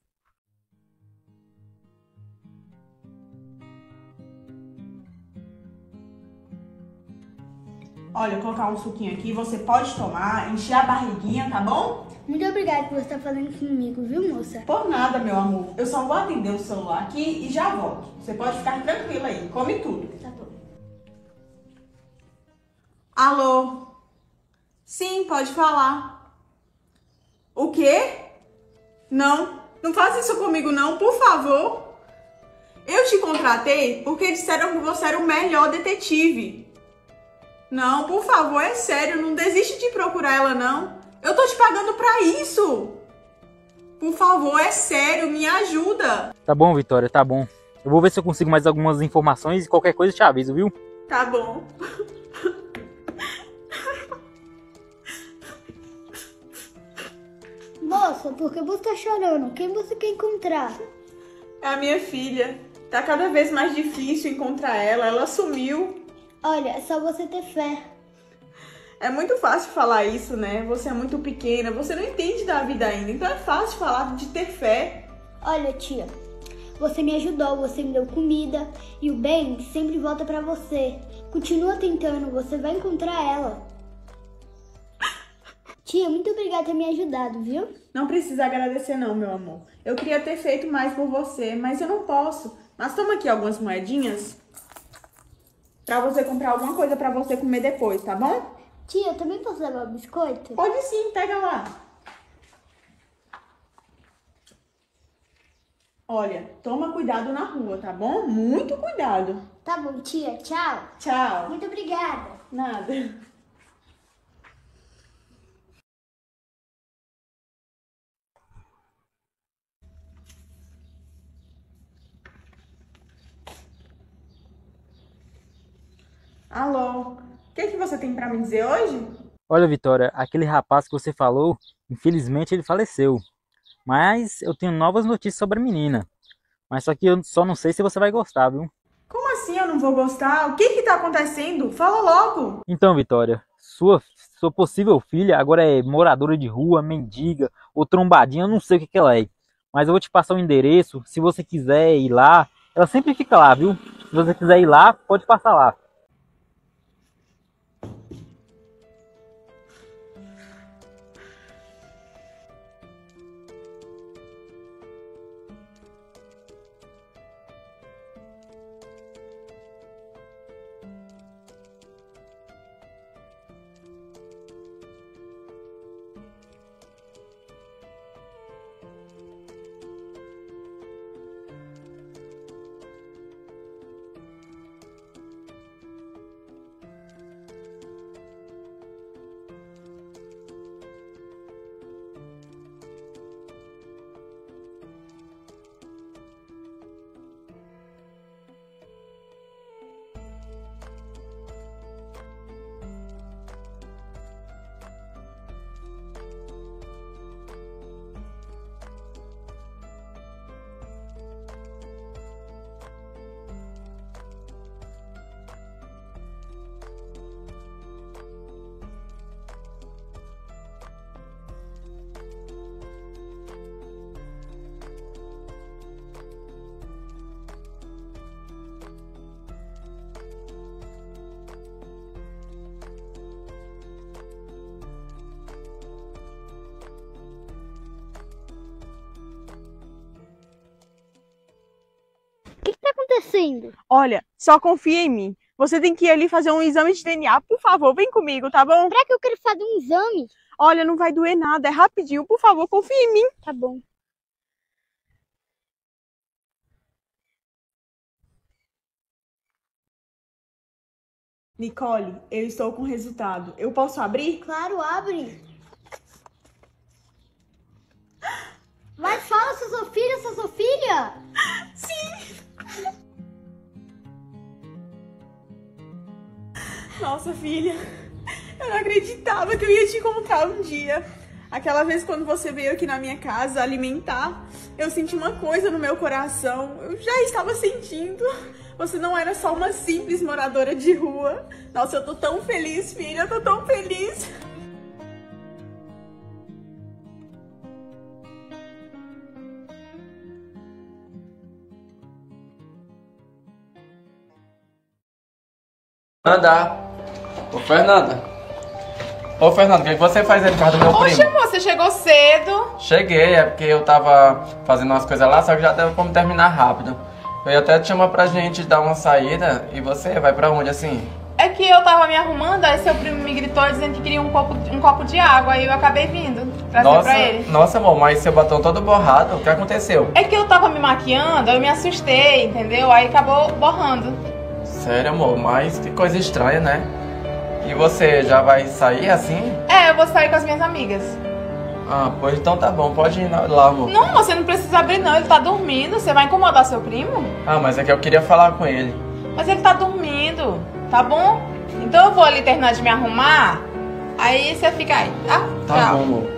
Olha, eu vou colocar um suquinho aqui, você pode tomar, encher a barriguinha, tá bom? Muito obrigada por você estar fazendo isso comigo, viu, moça? Por nada, meu amor. Eu só vou atender o celular aqui e já volto. Você pode ficar tranquila aí, come tudo. Tá bom. Alô? Sim, pode falar. O quê? Não, não faça isso comigo não, por favor. Eu te contratei porque disseram que você era o melhor detetive. Não, por favor, é sério, não desiste de procurar ela não. Eu tô te pagando pra isso. Por favor, é sério, me ajuda. Tá bom, Vitória, tá bom. Eu vou ver se eu consigo mais algumas informações e qualquer coisa eu te aviso, viu? Tá bom. Moça, por que você tá chorando? Quem você quer encontrar? É a minha filha. Tá cada vez mais difícil encontrar ela, ela sumiu. Olha, é só você ter fé. É muito fácil falar isso, né? Você é muito pequena, você não entende da vida ainda, então é fácil falar de ter fé. Olha, tia, você me ajudou, você me deu comida e o bem sempre volta pra você. Continua tentando, você vai encontrar ela. Tia, muito obrigada por ter me ajudado, viu? Não precisa agradecer não, meu amor. Eu queria ter feito mais por você, mas eu não posso. Mas toma aqui algumas moedinhas pra você comprar alguma coisa pra você comer depois, tá bom? Tia, eu também posso levar o biscoito? Pode sim, pega lá. Olha, toma cuidado na rua, tá bom? Muito cuidado. Tá bom, tia. Tchau. Tchau. Muito obrigada. Nada. Alô, o que, que você tem pra me dizer hoje? Olha, Vitória, aquele rapaz que você falou, infelizmente ele faleceu. Mas eu tenho novas notícias sobre a menina. Mas só que eu só não sei se você vai gostar, viu? Como assim eu não vou gostar? O que que tá acontecendo? Fala logo! Então, Vitória, sua, sua possível filha agora é moradora de rua, mendiga ou trombadinha, eu não sei o que, que ela é. Mas eu vou te passar o endereço, se você quiser ir lá, ela sempre fica lá, viu? Se você quiser ir lá, pode passar lá. O que que tá acontecendo? Olha, só confia em mim. Você tem que ir ali fazer um exame de D N A, por favor, vem comigo, tá bom? Pra que eu quero fazer um exame? Olha, não vai doer nada, é rapidinho, por favor, confia em mim. Tá bom. Nicole, eu estou com o resultado. Eu posso abrir? Claro, abre. Mas fala, sou sua filha, sou sua filha? Sim. Nossa, filha, eu não acreditava que eu ia te encontrar um dia. Aquela vez quando você veio aqui na minha casa alimentar, eu senti uma coisa no meu coração. Eu já estava sentindo. Você não era só uma simples moradora de rua. Nossa, eu tô tão feliz, filha, eu tô tão feliz. Fernanda. Ô, Fernanda. Ô, Fernanda, o que você faz aí no carro do meu Oxe, primo? amor, você chegou cedo. Cheguei, é porque eu tava fazendo umas coisas lá, só que já deu como terminar rápido. Eu ia até te chamar pra gente dar uma saída. E você vai pra onde, assim? É que eu tava me arrumando, aí seu primo me gritou dizendo que queria um copo, um copo de água. Aí eu acabei vindo trazer Nossa, pra ele. nossa, amor, mas seu batom todo borrado. O que aconteceu? É que eu tava me maquiando, eu me assustei, entendeu? Aí acabou borrando. Sério, amor, mas que coisa estranha, né? E você já vai sair assim? É, eu vou sair com as minhas amigas. Ah, pois então tá bom, pode ir lá, amor. Não, você não precisa abrir não, ele tá dormindo. Você vai incomodar seu primo? Ah, mas é que eu queria falar com ele. Mas ele tá dormindo, tá bom? Então eu vou ali terminar de me arrumar, aí você fica aí, tá? Tá Tchau. bom, amor.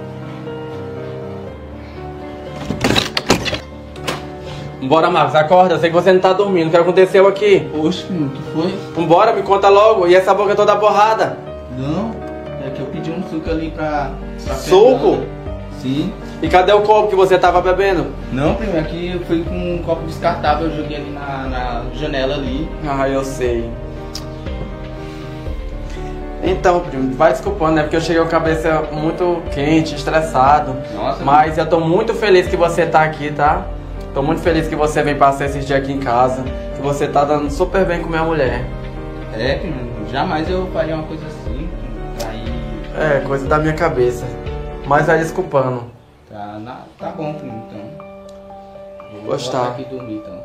Bora, Marcos, acorda, eu sei que você não tá dormindo. O que aconteceu aqui? Oxe, o que foi? Vambora, me conta logo. E essa boca toda borrada? Não, é que eu pedi um suco ali pra... pra Suco? Fernanda. Sim. E cadê o copo que você tava bebendo? Não, primo, aqui eu fui com um copo descartável, eu joguei ali na, na janela ali. Ah, eu sei. Então, primo, vai desculpando, né? Porque eu cheguei com a cabeça muito quente, estressado. Nossa, mas eu tô muito feliz que você tá aqui, tá? Tô muito feliz que você vem passar esses dias aqui em casa. Que você tá dando super bem com minha mulher. É, primo, jamais eu faria uma coisa assim. Aí. É, coisa da minha cabeça. Mas vai desculpando. Tá, na, tá bom, primo, então. Vou Gostar. voltar aqui dormir, então.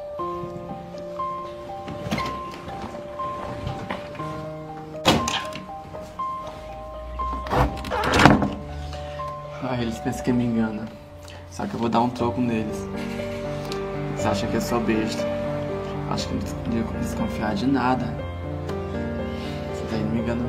Ah, eles pensam que me engana. Só que eu vou dar um troco neles. Eles acham que eu sou besta. Acho que não podia desconfiar de nada. Isso daí não me engana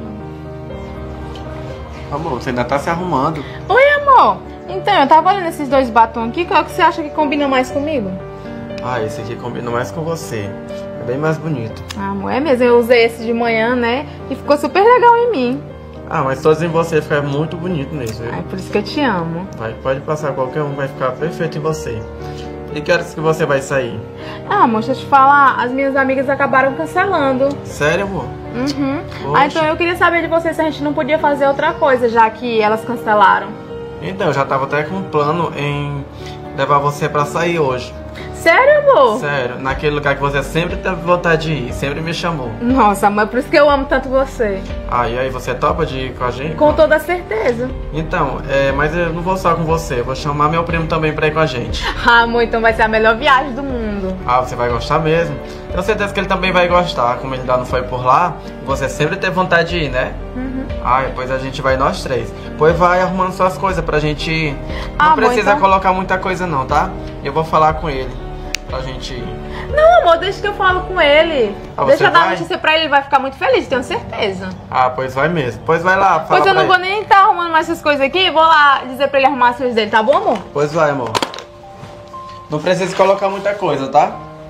não. Amor, você ainda tá se arrumando. Oi, amor. Então, eu tava olhando esses dois batons aqui. Qual que você acha que combina mais comigo? Ah, esse aqui combina mais com você. É bem mais bonito. Ah, amor, é mesmo. Eu usei esse de manhã, né? E ficou super legal em mim. Ah, mas todos em você fica muito bonito mesmo, viu? É por isso que eu te amo. Vai, pode passar qualquer um, vai ficar perfeito em você. E que horas que você vai sair? Ah, amor, deixa eu te falar. As minhas amigas acabaram cancelando. Sério, amor? Uhum. Poxa. Ah, então eu queria saber de você se a gente não podia fazer outra coisa, já que elas cancelaram. Então, eu já tava até com um plano em levar você pra sair hoje. Sério, amor? Sério, naquele lugar que você sempre teve vontade de ir, sempre me chamou. Nossa, amor, é por isso que eu amo tanto você. Ah, e aí, você topa de ir com a gente? Com toda certeza. Então, é, mas eu não vou só com você, eu vou chamar meu primo também pra ir com a gente. Ah, amor, então vai ser a melhor viagem do mundo. Ah, você vai gostar mesmo? Tenho certeza que ele também vai gostar, como ele ainda não foi por lá, você sempre teve vontade de ir, né? Uhum. Ah, depois a gente vai nós três. Pois vai arrumando suas coisas pra gente ir. Não Ah, precisa bom, então... colocar muita coisa não, tá? Eu vou falar com ele pra gente ir. Não, amor, deixa que eu falo com ele. Ah, deixa você eu dar vai? notícia pra ele, ele vai ficar muito feliz, tenho certeza. Ah, pois vai mesmo. Pois vai lá, fala Pois eu não pra vou ele. nem estar arrumando mais essas coisas aqui, vou lá dizer pra ele arrumar as coisas dele, tá bom, amor? Pois vai, amor. Não precisa colocar muita coisa, tá?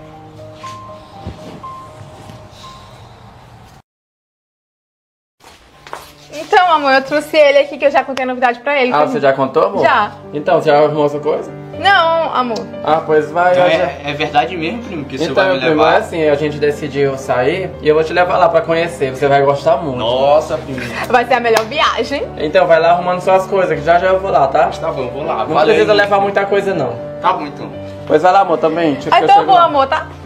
Então, amor, eu trouxe ele aqui que eu já contei novidade pra ele. Ah, que você eu- já contou, amor? Já. Então, você já arrumou essa coisa? Não, amor. Ah, pois vai. Então eu já- é, é verdade mesmo, primo, que você Então, vai me meu primo, levar? é assim, a gente decidiu sair e eu vou te levar lá pra conhecer, você vai gostar muito. Nossa, primo. Vai ser a melhor viagem. Então, vai lá arrumando suas coisas, que já já eu vou lá, tá? Tá bom, vou lá. Não Valeu, precisa hein? levar muita coisa, não. Tá bom, então. Pois vai lá, amor, também. Deixa Ah, eu então eu chego vou, lá. amor, tá?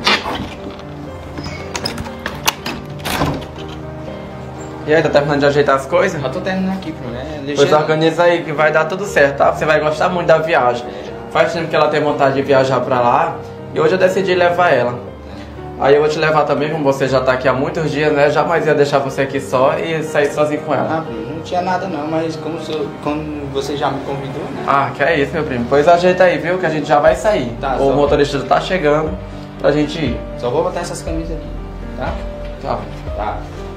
E aí, tá terminando de ajeitar as coisas? Já tô terminando aqui, primo. É Pois ligeiro. organiza aí, que vai dar tudo certo, tá? Você vai gostar muito da viagem. Faz tempo que ela tem vontade de viajar pra lá e hoje eu decidi levar ela. Aí eu vou te levar também, como você já tá aqui há muitos dias, né? Jamais ia deixar você aqui só e sair sozinho com ela. Ah, primo, não tinha nada não, mas como, sou, como você já me convidou, né? Ah, que é isso, meu primo. Pois ajeita aí, viu? Que a gente já vai sair. Tá, o só- motorista tá chegando pra gente ir. Só vou botar essas camisas aqui, tá? Tá. Tá.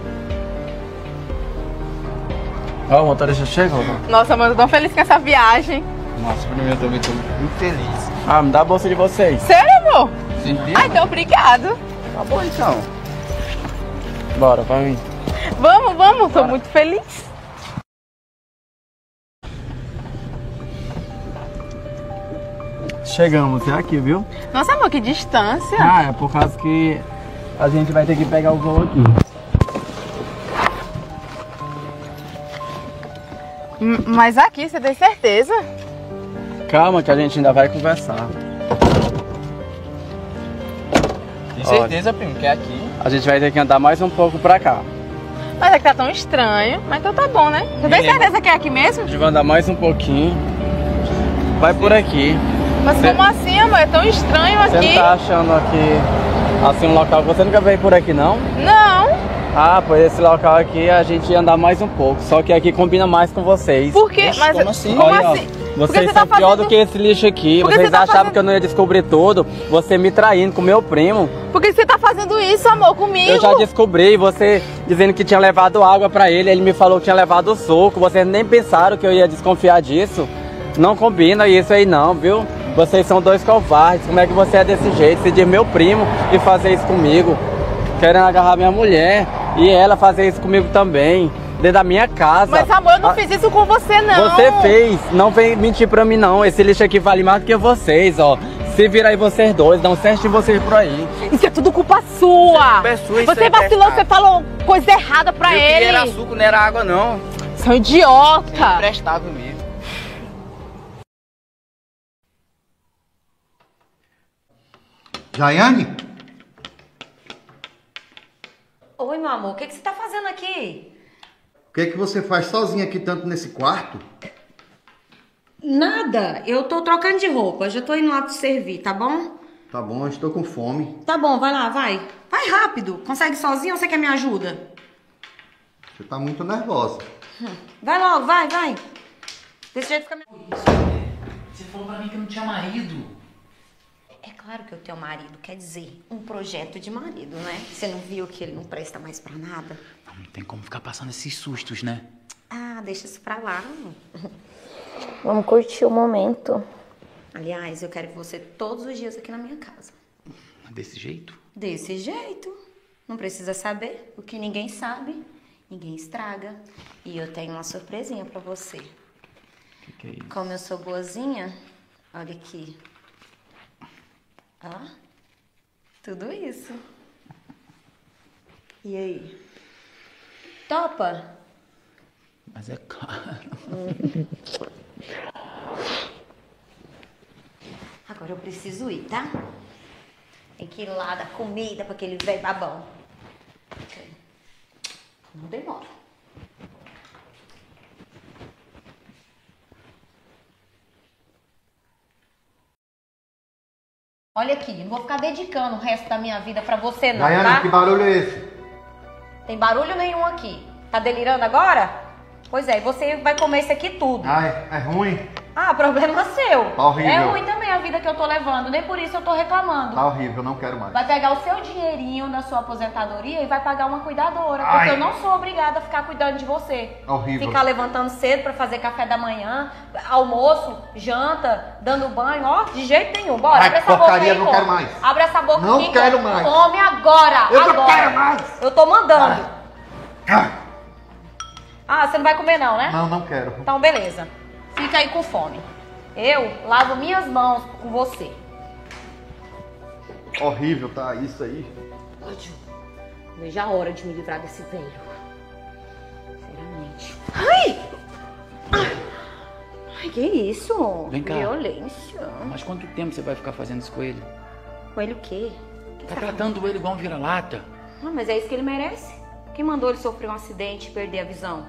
Ó, o motorista chegou, mano. Nossa, amor, eu tô tão feliz com essa viagem. Nossa, primo, eu também tô muito feliz. Ah, me dá a bolsa de vocês. Sério, amor? Certeza? Ah, então obrigado. Tá bom, então. Bora, pra mim. Vamos, vamos, tô muito feliz. Chegamos, é aqui, viu? Nossa, amor, que distância. Ah, é por causa que a gente vai ter que pegar o voo aqui. M- Mas aqui, você tem certeza? Calma que a gente ainda vai conversar. Tem certeza, primo, que é aqui. A gente vai ter que andar mais um pouco pra cá. Mas é que tá tão estranho. Mas então tá bom, né? Você tem certeza que é aqui mesmo? A gente vai andar mais um pouquinho. Vai por aqui. Mas Cê- como assim, amor? É tão estranho Você aqui. não tá achando aqui, assim, um local... Você nunca veio por aqui, não? Não. Ah, pois esse local aqui a gente ia andar mais um pouco. Só que aqui combina mais com vocês. Por quê? Mas como assim? Como Olha, ó, assim? vocês você são tá pior fazendo- do que esse lixo aqui. Por que Vocês você tá achavam fazendo- que eu não ia descobrir tudo. Você me traindo com meu primo. Por que você tá fazendo isso, amor, comigo? Eu já descobri, você dizendo que tinha levado água pra ele, ele me falou que tinha levado suco. Vocês nem pensaram que eu ia desconfiar disso. Não combina isso aí não, viu? Vocês são dois covardes. Como é que você é desse jeito? Se diz meu primo e fazer isso comigo. Querendo agarrar minha mulher e ela fazer isso comigo também. Dentro da minha casa. Mas, amor, eu não Ah, fiz isso com você, não. Você fez, não vem mentir pra mim não. Esse lixo aqui vale mais do que vocês, ó. Se vira aí vocês dois, dá um certo de vocês por aí. Isso é tudo culpa sua. É sua, você vacilou, você falou coisa errada pra Eu ele. queria era suco, não era água não. Você é um idiota. Imprestável mesmo. Jaiane? Oi, meu amor, o que, que você tá fazendo aqui? O que é que você faz sozinha aqui tanto nesse quarto? Nada, eu tô trocando de roupa, já tô indo lá te servir, tá bom? Tá bom, eu estou com fome. Tá bom, vai lá, vai. Vai rápido, consegue sozinho ou você quer me ajuda? Você tá muito nervosa. Hum, Vai logo, vai, vai. Desse jeito fica... Você falou pra mim que não tinha marido. É claro que eu tenho marido, quer dizer, um projeto de marido, né? Você não viu que ele não presta mais pra nada? Não, não tem como ficar passando esses sustos, né? Ah, deixa isso pra lá. Vamos curtir o momento. Aliás, eu quero que você todos os dias aqui na minha casa. Desse jeito? Desse jeito. Não precisa saber. O que ninguém sabe, ninguém estraga. E eu tenho uma surpresinha pra você. Que que é isso? Como eu sou boazinha, olha aqui. Ó, tudo isso. E aí? Topa? Mas é caro. Agora eu preciso ir, tá? Tem que ir lá dar comida pra aquele velho babão. Não demora. Olha aqui, não vou ficar dedicando o resto da minha vida pra você não, Jaiane, tá? que barulho é esse? Tem barulho nenhum aqui. Tá delirando agora? Pois é, e você vai comer isso aqui tudo. Ah, é, é ruim? Ah, problema seu. Tá horrível. É ruim também a vida que eu tô levando, nem por isso eu tô reclamando. Tá horrível, não quero mais. Vai pegar o seu dinheirinho da sua aposentadoria e vai pagar uma cuidadora. Ai. Porque eu não sou obrigada a ficar cuidando de você. Horrível. Ficar levantando cedo pra fazer café da manhã, almoço, janta, dando banho, ó, de jeito nenhum. Bora, Ai, abre essa boca porcaria, aí, não come. quero mais. Abre essa boca Não aqui, quero come. mais. Come agora, Eu não agora. quero mais. Eu tô mandando. Ah, você não vai comer não, né? Não, não quero. Então, beleza. Fica aí com fome. Eu lavo minhas mãos com você. Horrível, tá? Isso aí. Ódio. Vejo a hora de me livrar desse velho. Sinceramente. Ai! Ai, que isso? Vem cá. Violência. Mas quanto tempo você vai ficar fazendo isso com ele? Com ele o quê? Tá tratando ele igual um vira-lata. Ah, mas é isso que ele merece. Quem mandou ele sofrer um acidente e perder a visão?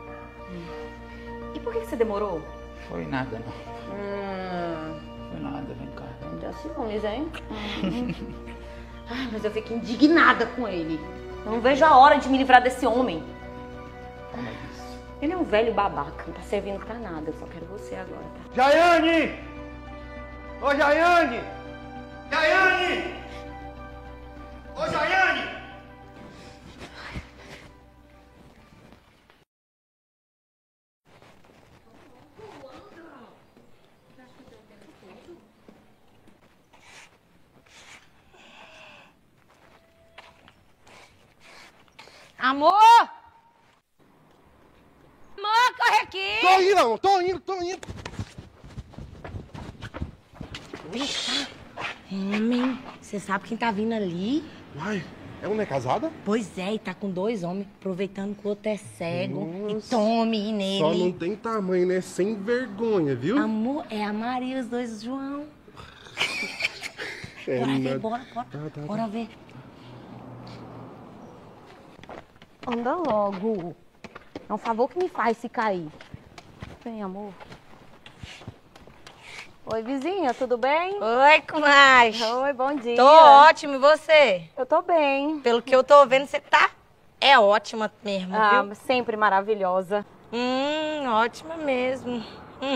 E por que que você demorou? Foi nada, não. Hum... Foi nada, vem cá. Não dá ciúmes, hein? Hum. Ai, mas eu fiquei indignada com ele. Eu não vejo a hora de me livrar desse homem. Como é isso? Ele é um velho babaca, não tá servindo pra nada. Eu só quero você agora, tá? Jaiane! Ô, Jaiane! Jaiane! Ô, Jaiane! Amor! Amor, corre aqui! Tô indo, tô indo, tô indo. Homem, você sabe quem tá vindo ali? Uai, ela não é casada? Pois é, e tá com dois homens, aproveitando que o outro é cego. Nossa. E tome nele. Só não tem tamanho, né? Sem vergonha, viu? Amor, é a Maria e os dois João. É, bora ver, nada. bora, bora. Tá, tá, bora tá. ver. Anda logo. É um favor que me faz se cair. Vem, amor. Oi, vizinha, tudo bem? Oi, comadre. Oi, bom dia. Tô ótimo, e você? Eu tô bem. Pelo que eu tô vendo, você tá... É ótima mesmo, Ah, viu? sempre maravilhosa. Hum, ótima mesmo. Hum.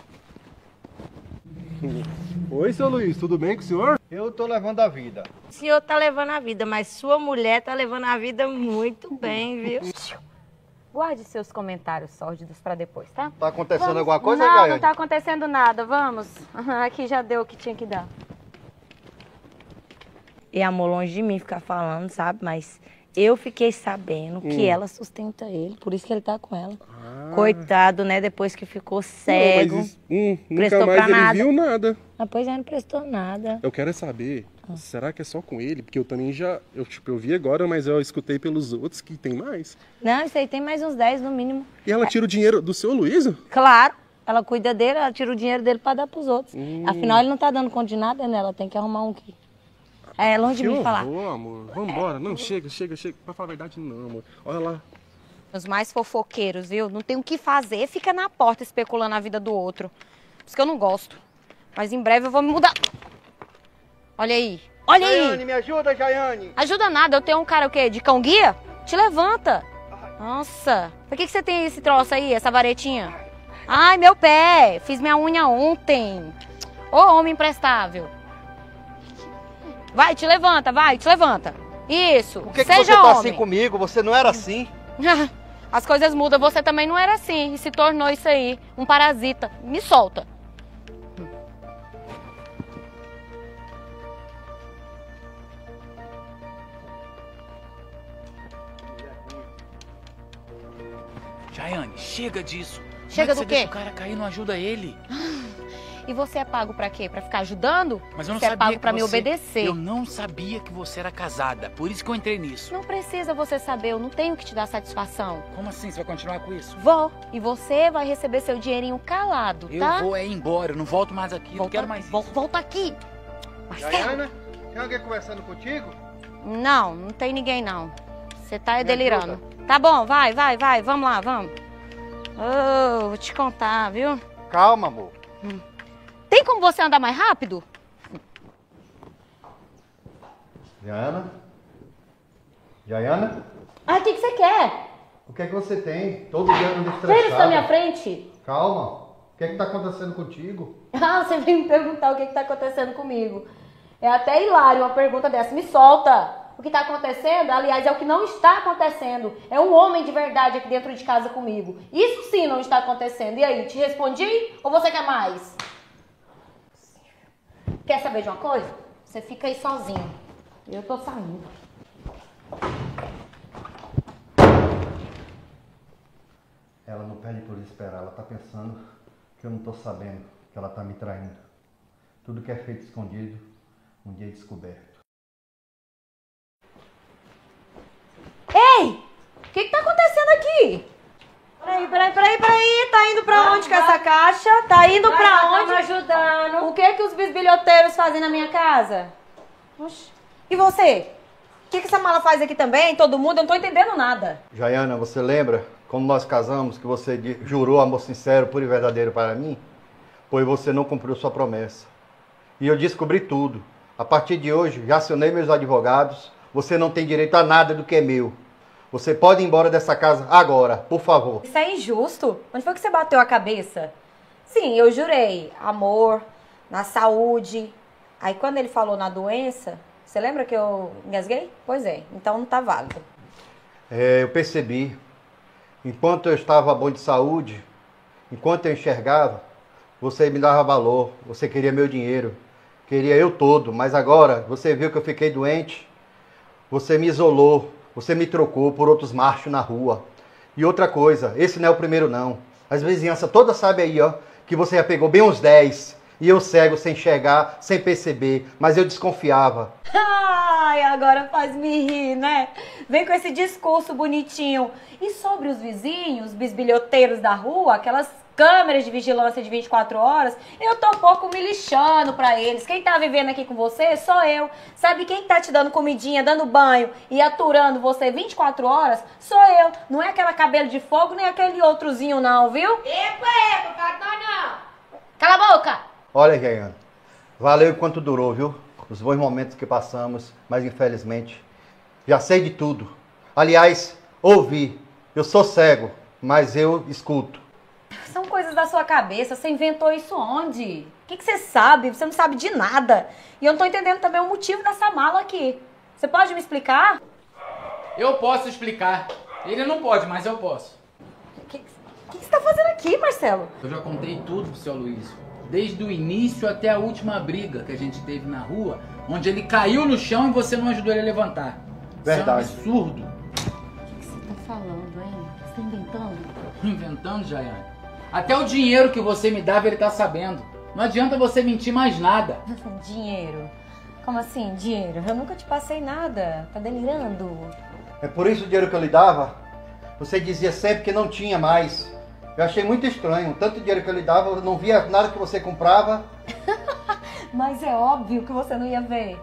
Oi, seu Luiz, tudo bem com o senhor? Eu tô levando a vida. O senhor tá levando a vida, mas sua mulher tá levando a vida muito bem, viu? Guarde seus comentários sórdidos pra depois, tá? Tá acontecendo Vamos. alguma coisa, Não, Jaiane? não tá acontecendo nada. Vamos. Aqui já deu o que tinha que dar. E amor, longe de mim ficar falando, sabe? Mas eu fiquei sabendo que Hum. ela sustenta ele, por isso que ele tá com ela. Ah, Coitado, né? Depois que ficou cego. Não, mas, hum, nunca prestou mais pra ele nada. viu nada. Ah, pois é, não prestou nada. Eu quero é saber, será que é só com ele? Porque eu também já, eu, tipo, eu vi agora, mas eu escutei pelos outros que tem mais. Não, isso aí tem mais uns dez no mínimo. E ela tira o dinheiro do seu Luísio? Claro, ela cuida dele, ela tira o dinheiro dele pra dar pros outros. Hum. Afinal, ele não tá dando conta de nada, né? Ela tem que arrumar um que... É longe de Que mim falar. horror, amor. Vambora. Não, chega, chega, chega. Pra falar a verdade, não, amor. Olha lá. Os mais fofoqueiros, viu? Não tem o que fazer, fica na porta especulando a vida do outro. Por isso que eu não gosto. Mas em breve eu vou me mudar. Olha aí. Olha aí. Jaiane, me ajuda, Jaiane. Ajuda nada. Eu tenho um cara o quê? De cão guia? Te levanta. Nossa. Por que, que você tem esse troço aí, essa varetinha? Ai, meu pé. Fiz minha unha ontem. Ô, homem imprestável. Vai, te levanta, vai, te levanta. Isso. Por que, que Seja você tá homem. assim comigo? Você não era assim. As coisas mudam. Você também não era assim. E se tornou isso aí. Um parasita. Me solta. Jaiane, chega disso. Chega Como é que do você deixa quê? o cara cair, não ajuda ele. E você é pago pra quê? Pra ficar ajudando? Mas eu não você é sabia pago que pra me você- obedecer. Eu não sabia que você era casada, por isso que eu entrei nisso. Não precisa você saber, eu não tenho que te dar satisfação. Como assim? Você vai continuar com isso? Vou. E você vai receber seu dinheirinho calado, Eu tá? vou é ir embora, eu não volto mais aqui, eu não quero mais Vol- Volta aqui. Jaiana, tem alguém conversando contigo? Não, não tem ninguém não. Você tá Me delirando. Tá bom, vai, vai, vai. Vamos lá, vamos. Oh, vou te contar, viu? Calma, amor. Tem como você andar mais rápido? Jaiana? Jaiana? Ah, o que, que você quer? O que é que você tem? Todo dia anda Você está estressada. na minha frente? Calma. O que é que tá acontecendo contigo? Ah, você veio me perguntar o que, que tá acontecendo comigo. É até hilário uma pergunta dessa. Me solta! O que tá acontecendo, aliás, é o que não está acontecendo. É um homem de verdade aqui dentro de casa comigo. Isso sim não está acontecendo. E aí, te respondi ou você quer mais? Quer saber de uma coisa? Você fica aí sozinho. Eu tô saindo. Ela não pede por esperar. Ela tá pensando que eu não tô sabendo que ela tá me traindo. Tudo que é feito escondido, um dia é descoberto. Ei! O que que tá acontecendo aqui? Peraí, peraí, peraí, peraí. Tá indo pra onde com essa caixa? Tá indo Vai, pra tá onde? me ajudando. O que que os bisbilhoteiros fazem na minha casa? Oxi. E você? O que que essa mala faz aqui também? Todo mundo? Eu não tô entendendo nada. Jaiana, você lembra quando nós casamos que você di- jurou amor sincero, puro e verdadeiro para mim? Pois você não cumpriu sua promessa. E eu descobri tudo. A partir de hoje, já acionei meus advogados. Você não tem direito a nada do que é meu. Você pode ir embora dessa casa agora, por favor. Isso é injusto. Onde foi que você bateu a cabeça? Sim, eu jurei. Amor, na saúde. Aí quando ele falou na doença, você lembra que eu engasguei? Pois é, então não tá válido. É, eu percebi. Enquanto eu estava bom de saúde, enquanto eu enxergava, você me dava valor. Você queria meu dinheiro. Queria eu todo. Mas agora, você viu que eu fiquei doente. Você me isolou. Você me trocou por outros machos na rua. E outra coisa, esse não é o primeiro não. As vizinhanças todas sabem aí, ó, que você já pegou bem uns dez. E eu cego, sem enxergar, sem perceber. Mas eu desconfiava. Ai, agora faz me rir, né? Vem com esse discurso bonitinho. E sobre os vizinhos, bisbilhoteiros da rua, aquelas câmeras de vigilância de vinte e quatro horas, eu tô um pouco me lixando pra eles. Quem tá vivendo aqui com você sou eu. Sabe quem tá te dando comidinha, dando banho e aturando você vinte e quatro horas? Sou eu. Não é aquela cabelo de fogo, nem aquele outrozinho não, viu? Epa, epa, fala não. Cala a boca! Olha, Jaiana, valeu enquanto durou, viu? Os bons momentos que passamos, mas infelizmente, já sei de tudo. Aliás, ouvi. Eu sou cego, mas eu escuto. São coisas da sua cabeça. Você inventou isso onde? O que, que você sabe? Você não sabe de nada. E eu não tô entendendo também o motivo dessa mala aqui. Você pode me explicar? Eu posso explicar. Ele não pode, mas eu posso. O que, que você tá fazendo aqui, Marcelo? Eu já contei tudo pro seu Luiz. Desde o início até a última briga que a gente teve na rua, onde ele caiu no chão e você não ajudou ele a levantar. Verdade. Isso é um absurdo. O que, que você tá falando, hein? Você tá inventando? Inventando, Jaiane. Até o dinheiro que você me dava ele tá sabendo. Não adianta você mentir mais nada. Dinheiro? Como assim, dinheiro? Eu nunca te passei nada. Tá delirando? É por isso o dinheiro que eu lhe dava, você dizia sempre que não tinha mais. Eu achei muito estranho. Tanto dinheiro que eu lhe dava, eu não via nada que você comprava. Mas é óbvio que você não ia ver.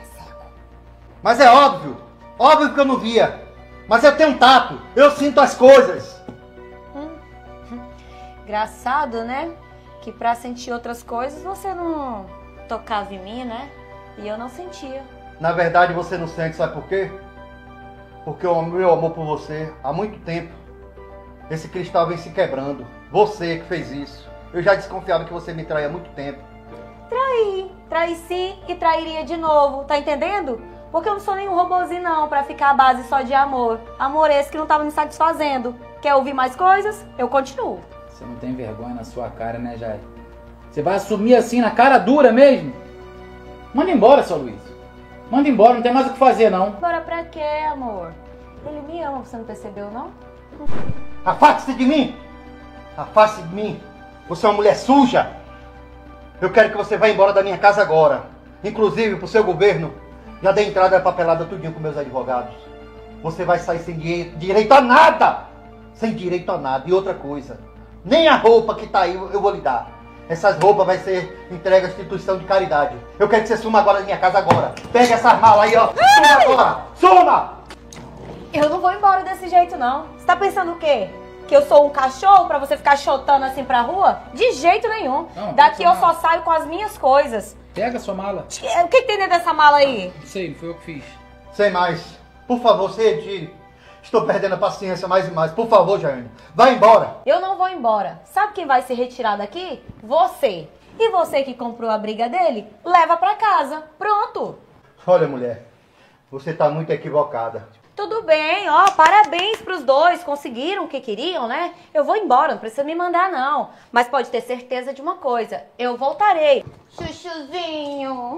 Mas é óbvio. Óbvio que eu não via. Mas eu tenho um tato. Eu sinto as coisas. Hum. Engraçado, né? Que pra sentir outras coisas você não tocava em mim, né? E eu não sentia. Na verdade você não sente, sabe por quê? Porque o meu amor por você, há muito tempo, esse cristal vem se quebrando. Você que fez isso. Eu já desconfiava que você me traía há muito tempo. Traí. Traí sim e trairia de novo. Tá entendendo? Porque eu não sou nenhum robozinho não pra ficar à base só de amor. Amor esse que não tava me satisfazendo. Quer ouvir mais coisas? Eu continuo. Você não tem vergonha na sua cara, né, Jair? Você vai assumir assim na cara dura mesmo? Manda embora, seu Luiz. Manda embora, não tem mais o que fazer, não. Bora pra quê, amor? Ele me ama, você não percebeu, não? Afaste-se de mim! Afaste-se de mim! Você é uma mulher suja! Eu quero que você vá embora da minha casa agora. Inclusive, pro seu governo, já dei entrada papelada tudinho com meus advogados. Você vai sair sem direito a nada! Sem direito a nada. E outra coisa, nem a roupa que tá aí eu vou lhe dar. Essas roupas vai ser entregue à instituição de caridade. Eu quero que você suma agora da minha casa agora. Pega essas malas aí, ó. Suma agora! Suma! Eu não vou embora desse jeito, não. Você tá pensando o quê? Que eu sou um cachorro pra você ficar chotando assim pra rua? De jeito nenhum. Não, Daqui eu mala. só saio com as minhas coisas. Pega a sua mala. O que, que tem dentro dessa mala aí? Não sei, não foi eu que fiz. Sem mais. Por favor, se retire. Estou perdendo a paciência mais e mais. Por favor, Jaiane, vá embora. Eu não vou embora. Sabe quem vai se retirar daqui? Você. E você que comprou a briga dele, leva pra casa. Pronto. Olha, mulher, você está muito equivocada. Tudo bem, ó, parabéns pros dois, conseguiram o que queriam, né? Eu vou embora, não precisa me mandar não. Mas pode ter certeza de uma coisa, eu voltarei. Chuchuzinho,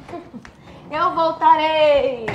eu voltarei.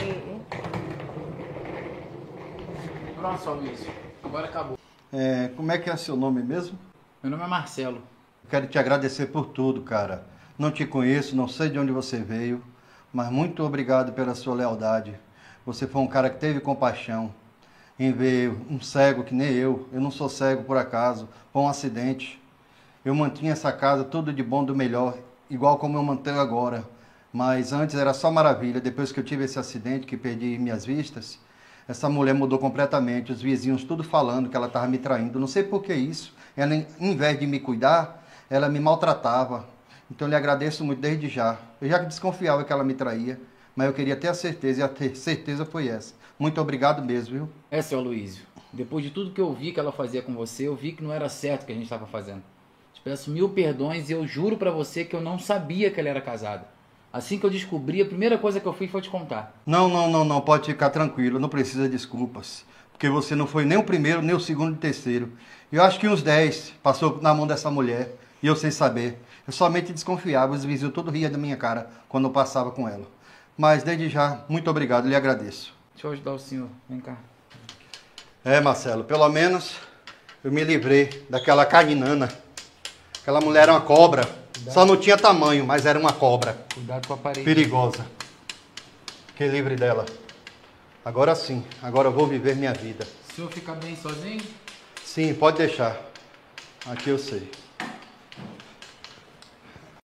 Pronto, seu Luiz. Agora acabou. É, como é que é seu nome mesmo? Meu nome é Marcelo. Quero te agradecer por tudo, cara. Não te conheço, não sei de onde você veio, mas muito obrigado pela sua lealdade. Você foi um cara que teve compaixão em ver um cego que nem eu. Eu não sou cego por acaso, por um acidente. Eu mantinha essa casa tudo de bom do melhor, igual como eu mantenho agora. Mas antes era só maravilha. Depois que eu tive esse acidente, que perdi minhas vistas, essa mulher mudou completamente. Os vizinhos tudo falando que ela estava me traindo. Não sei por que isso. Ela, em vez de me cuidar, ela me maltratava. Então eu lhe agradeço muito desde já. Eu já desconfiava que ela me traía. Mas eu queria ter a certeza, e a ter certeza foi essa. Muito obrigado mesmo, viu? É, seu Luísio. Depois de tudo que eu vi que ela fazia com você, eu vi que não era certo o que a gente estava fazendo. Te peço mil perdões e eu juro pra você que eu não sabia que ela era casada. Assim que eu descobri, a primeira coisa que eu fiz foi te contar. Não, não, não, não. Pode ficar tranquilo. Não precisa de desculpas. Porque você não foi nem o primeiro, nem o segundo e o terceiro. Eu acho que uns dez passou na mão dessa mulher e eu sem saber. Eu somente desconfiava. Os vizinhos todos riam da minha cara quando eu passava com ela. Mas desde já, muito obrigado, lhe agradeço. Deixa eu ajudar o senhor, vem cá. É, Marcelo, pelo menos eu me livrei daquela caninana. Aquela mulher era uma cobra. Cuidado. Só não tinha tamanho, mas era uma cobra. Cuidado com a parede. Perigosa. Fiquei livre dela. Agora sim, agora eu vou viver minha vida. O senhor fica bem sozinho? Sim, pode deixar. Aqui eu sei.